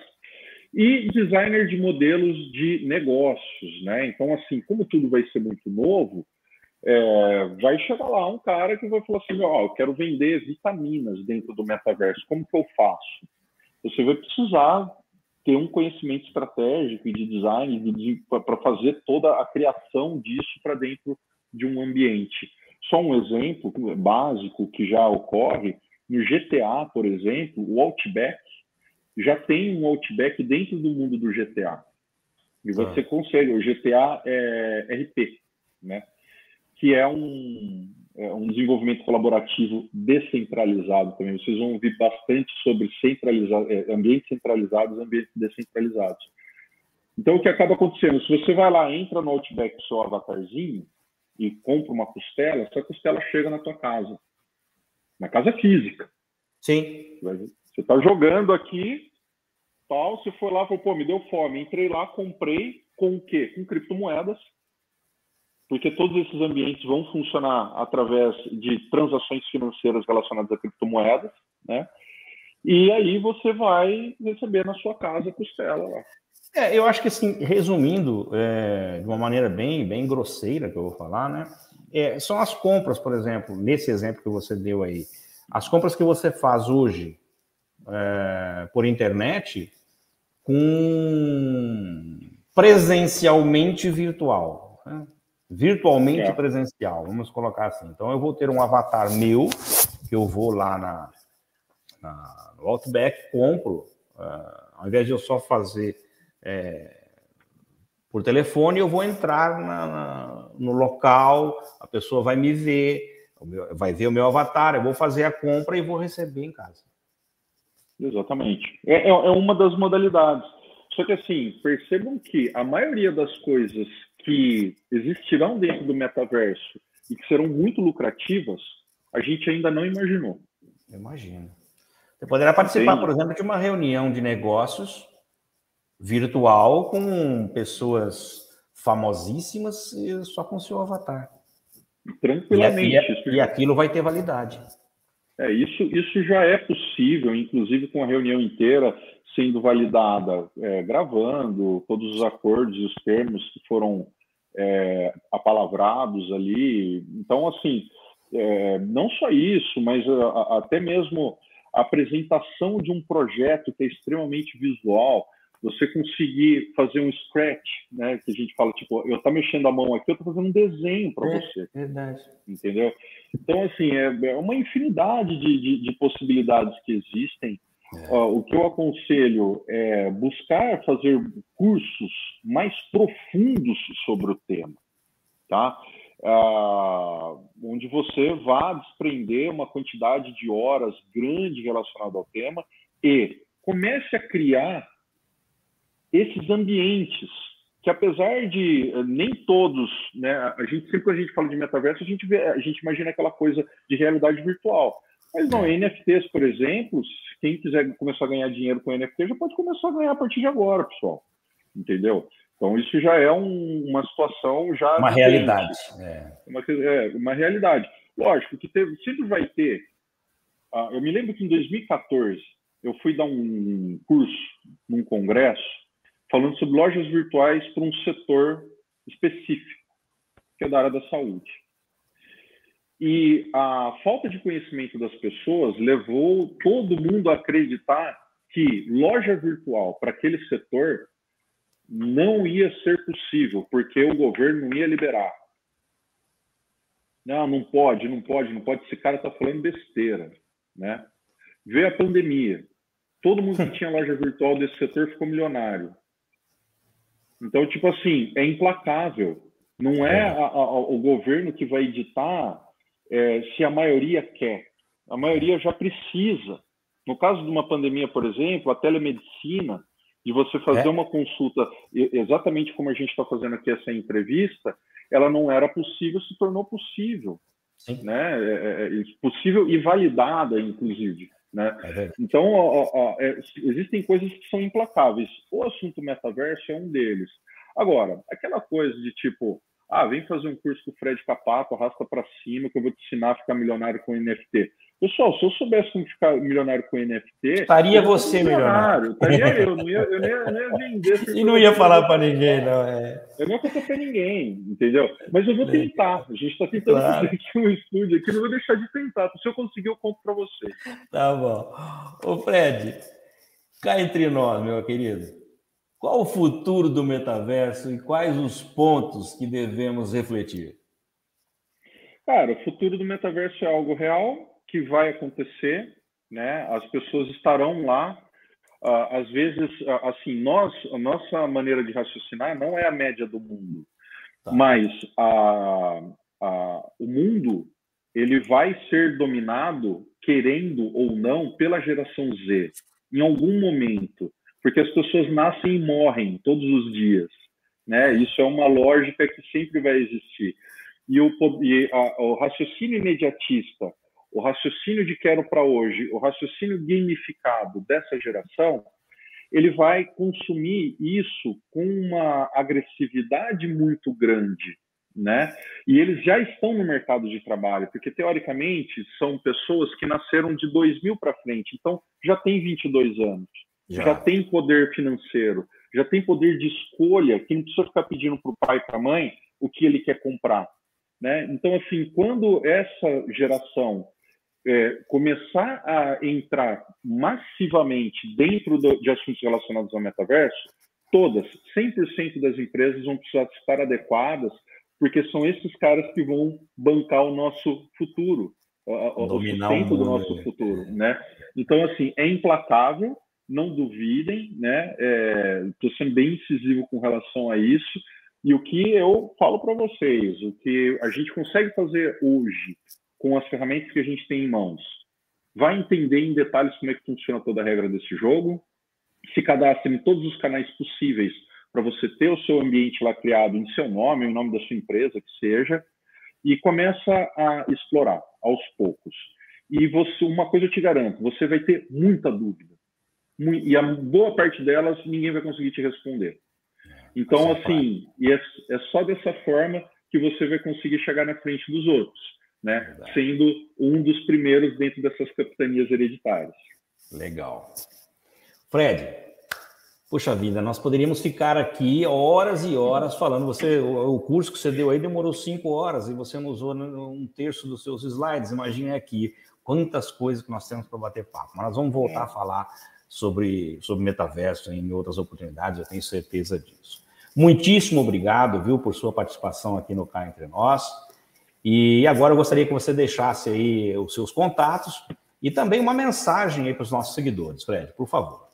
[SPEAKER 3] E designer de modelos de negócios, né? Então, assim, como tudo vai ser muito novo, é, vai chegar lá um cara que vai falar assim, ó, oh, eu quero vender vitaminas dentro do metaverso, como que eu faço? Você vai precisar ter um conhecimento estratégico e de design de, para fazer toda a criação disso para dentro de um ambiente. Só um exemplo básico que já ocorre, no G T A, por exemplo, o Outback, já tem um Outback dentro do mundo do G T A. E você ah. consegue, o G T A é R P, né? Que é um, é um desenvolvimento colaborativo descentralizado também. Vocês vão ouvir bastante sobre centraliza ambientes centralizados e ambientes descentralizados. Então, o que acaba acontecendo? Se você vai lá, entra no Outback do seu avatarzinho e compra uma costela, essa costela chega na tua casa. Na casa física.
[SPEAKER 2] Sim.
[SPEAKER 3] Você está jogando aqui, tal, você foi lá e falou, pô, me deu fome. Entrei lá, comprei com o quê? Com criptomoedas. porque todos esses ambientes vão funcionar através de transações financeiras relacionadas a criptomoedas, né? E aí você vai receber na sua casa a costela lá.
[SPEAKER 2] É, eu acho que, assim, resumindo, é, de uma maneira bem, bem grosseira que eu vou falar, né? É, são as compras, por exemplo, nesse exemplo que você deu aí, as compras que você faz hoje é, por internet com presencialmente virtual, né? Virtualmente
[SPEAKER 3] É.
[SPEAKER 2] presencial, vamos colocar assim. Então, eu vou ter um avatar meu, que eu vou lá na, na, no Outback, compro, uh, ao invés de eu só fazer é, por telefone, eu vou entrar na, na, no local, a pessoa vai me ver, o meu, vai ver o meu avatar, eu vou fazer a compra e vou receber em casa.
[SPEAKER 3] Exatamente. É, é uma das modalidades. Só que, assim, percebam que a maioria das coisas que existirão dentro do metaverso e que serão muito lucrativas, a gente ainda não imaginou.
[SPEAKER 2] Eu imagino. Você poderá participar,
[SPEAKER 3] Entende?
[SPEAKER 2] por exemplo, de uma reunião de negócios virtual com pessoas famosíssimas e só com seu avatar.
[SPEAKER 3] Tranquilamente.
[SPEAKER 2] E, e, e aquilo vai ter validade.
[SPEAKER 3] É, isso, isso já é possível, inclusive com a reunião inteira sendo validada, é, gravando todos os acordos e os termos que foram é, apalavrados ali. Então, assim, é, não só isso, mas a, a, até mesmo a apresentação de um projeto que é extremamente visual, você conseguir fazer um scratch, né, que a gente fala, tipo, eu tá mexendo a mão aqui, eu tô fazendo um desenho para
[SPEAKER 2] é,
[SPEAKER 3] você.
[SPEAKER 2] Verdade.
[SPEAKER 3] Entendeu? Então, assim, é, é uma infinidade de, de, de possibilidades que existem. É. Uh, o que eu aconselho é buscar fazer cursos mais profundos sobre o tema, tá? Uh, onde você vá desprender uma quantidade de horas grande relacionada ao tema e comece a criar esses ambientes que, apesar de nem todos, né, a gente sempre quando a gente fala de metaverso, a gente vê, a gente imagina aquela coisa de realidade virtual. Mas não, N F Ts, por exemplo, quem quiser começar a ganhar dinheiro com N F T já pode começar a ganhar a partir de agora, pessoal. Entendeu? Então isso já é um, uma situação já
[SPEAKER 2] uma realidade. É.
[SPEAKER 3] Uma, é, uma realidade. Lógico que teve, sempre vai ter. Uh, eu me lembro que em dois mil e quatorze eu fui dar um curso num congresso falando sobre lojas virtuais para um setor específico, que é da área da saúde. E a falta de conhecimento das pessoas levou todo mundo a acreditar que loja virtual para aquele setor não ia ser possível, porque o governo não ia liberar. Não, não pode, não pode, não pode. Esse cara está falando besteira, né? Veio a pandemia. Todo mundo que tinha loja virtual desse setor ficou milionário. Então, tipo assim, é implacável. Não é a, a, o governo que vai editar é, se a maioria quer. A maioria já precisa. No caso de uma pandemia, por exemplo, a telemedicina, de você fazer é. uma consulta, exatamente como a gente está fazendo aqui essa entrevista, ela não era possível, se tornou possível. Sim. Né? É, é, possível e validada, inclusive. Né? É então, ó, ó, é, existem coisas que são implacáveis. O assunto metaverso é um deles. Agora, aquela coisa de tipo, ah, vem fazer um curso com o Fred Capato, arrasta para cima, que eu vou te ensinar a ficar milionário com N F T. Pessoal, se eu soubesse como ficar milionário com N F T...
[SPEAKER 2] Estaria você milionário.
[SPEAKER 3] Estaria eu, não ia, eu não ia, eu não ia vender...
[SPEAKER 2] E não ia falar para ninguém, não. É.
[SPEAKER 3] Eu não ia contar para ninguém, entendeu? Mas eu vou tentar. A gente está tentando claro. fazer aqui um estúdio aqui, não vou deixar de tentar. Se eu conseguir, eu conto para vocês.
[SPEAKER 2] Tá bom. Ô, Fred, cá entre nós, meu querido, qual o futuro do metaverso e quais os pontos que devemos refletir?
[SPEAKER 3] Cara, o futuro do metaverso é algo real, que vai acontecer, né? As pessoas estarão lá. Uh, às vezes, uh, assim, nós, a nossa maneira de raciocinar não é a média do mundo, tá. mas a, a, o mundo ele vai ser dominado, querendo ou não, pela geração Z, em algum momento, porque as pessoas nascem e morrem todos os dias, né? Isso é uma lógica que sempre vai existir. E o, e a, o raciocínio imediatista, o raciocínio de quero para hoje, o raciocínio gamificado dessa geração, ele vai consumir isso com uma agressividade muito grande, né? E eles já estão no mercado de trabalho, porque teoricamente são pessoas que nasceram de dois mil para frente, então já tem vinte e dois anos, já. já tem poder financeiro, já tem poder de escolha, que não precisa ficar pedindo para o pai e para a mãe o que ele quer comprar, né? Então, assim, quando essa geração é, começar a entrar massivamente dentro do, de assuntos relacionados ao metaverso, todas, cem por cento das empresas vão precisar estar adequadas, porque são esses caras que vão bancar o nosso futuro, o, o sustento do nosso futuro, né? Então, assim, é implacável, não duvidem, né? Estou é, sendo bem incisivo com relação a isso. E o que eu falo para vocês, o que a gente consegue fazer hoje com as ferramentas que a gente tem em mãos, vai entender em detalhes como é que funciona toda a regra desse jogo, se cadastre em todos os canais possíveis para você ter o seu ambiente lá criado em seu nome, em nome da sua empresa, que seja, e começa a explorar aos poucos. E você, uma coisa eu te garanto, você vai ter muita dúvida. E a boa parte delas ninguém vai conseguir te responder. Então, assim, e é, é só dessa forma que você vai conseguir chegar na frente dos outros, né? Verdade. Sendo um dos primeiros dentro dessas capitanias hereditárias.
[SPEAKER 2] Legal. Fred, puxa vida, nós poderíamos ficar aqui horas e horas falando. Você, o, o curso que você deu aí demorou cinco horas e você não usou um terço dos seus slides. Imagine aqui quantas coisas que nós temos para bater papo. Mas nós vamos voltar é. a falar sobre, sobre metaverso em outras oportunidades, eu tenho certeza disso. Muitíssimo obrigado, viu, por sua participação aqui no Cá Entre Nós. E agora eu gostaria que você deixasse aí os seus contatos e também uma mensagem aí para os nossos seguidores. Fred, por favor.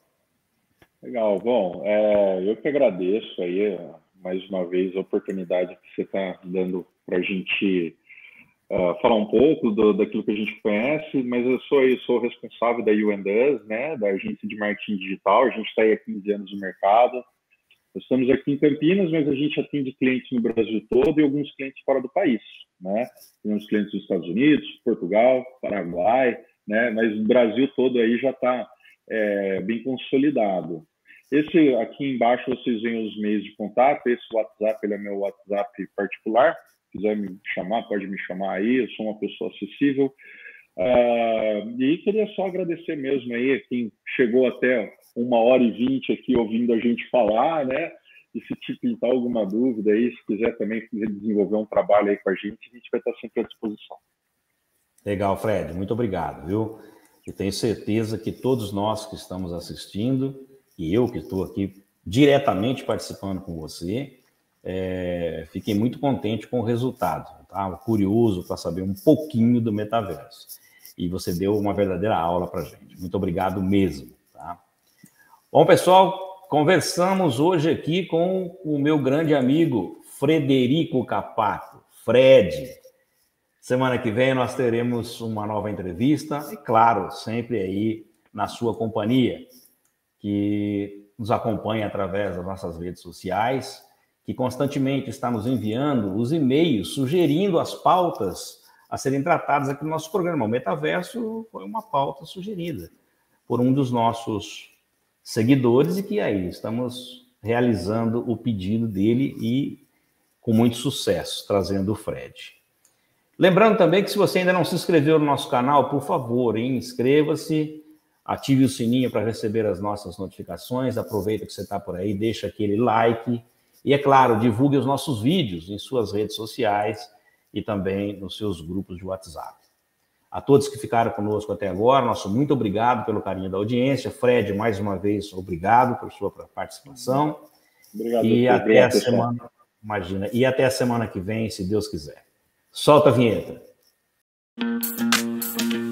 [SPEAKER 3] Legal. Bom, é, eu que agradeço aí, mais uma vez, a oportunidade que você está dando para a gente uh, falar um pouco do, daquilo que a gente conhece, mas eu sou, eu sou responsável da You and Us, né, da agência de marketing digital. A gente está aí há quinze anos no mercado. Nós estamos aqui em Campinas, mas a gente atende clientes no Brasil todo e alguns clientes fora do país, né? Temos clientes dos Estados Unidos, Portugal, Paraguai, né? Mas o Brasil todo aí já está é, bem consolidado. Esse aqui embaixo vocês veem os meios de contato. Esse WhatsApp, ele é meu WhatsApp particular. Se quiser me chamar, pode me chamar aí. Eu sou uma pessoa acessível. Uh, e queria só agradecer mesmo aí a quem chegou até uma hora e vinte aqui ouvindo a gente falar, né? E se te pintar alguma dúvida aí, se quiser também desenvolver um trabalho aí com a gente, a gente vai estar sempre à disposição.
[SPEAKER 2] Legal, Fred. Muito obrigado, viu? Eu tenho certeza que todos nós que estamos assistindo, e eu que estou aqui diretamente participando com você, é, fiquei muito contente com o resultado. Tá? Curioso para saber um pouquinho do metaverso. E você deu uma verdadeira aula para a gente. Muito obrigado mesmo. Tá? Bom, pessoal, conversamos hoje aqui com o meu grande amigo Frederico Capato, Fred. Semana que vem nós teremos uma nova entrevista, e claro, sempre aí na sua companhia, que nos acompanha através das nossas redes sociais, que constantemente está nos enviando os e-mails, sugerindo as pautas a serem tratadas aqui no nosso programa. O Metaverso foi uma pauta sugerida por um dos nossos seguidores e que aí estamos realizando o pedido dele e com muito sucesso, trazendo o Fred. Lembrando também que se você ainda não se inscreveu no nosso canal, por favor, hein, inscreva-se, ative o sininho para receber as nossas notificações, aproveita que você está por aí, deixa aquele like e, é claro, divulgue os nossos vídeos em suas redes sociais e também nos seus grupos de WhatsApp. A todos que ficaram conosco até agora, nosso muito obrigado pelo carinho da audiência. Fred, mais uma vez, obrigado por sua participação.
[SPEAKER 3] Obrigado.
[SPEAKER 2] E
[SPEAKER 3] até
[SPEAKER 2] obrigado, a semana, imagina, e até a semana que vem, se Deus quiser. Solta a vinheta.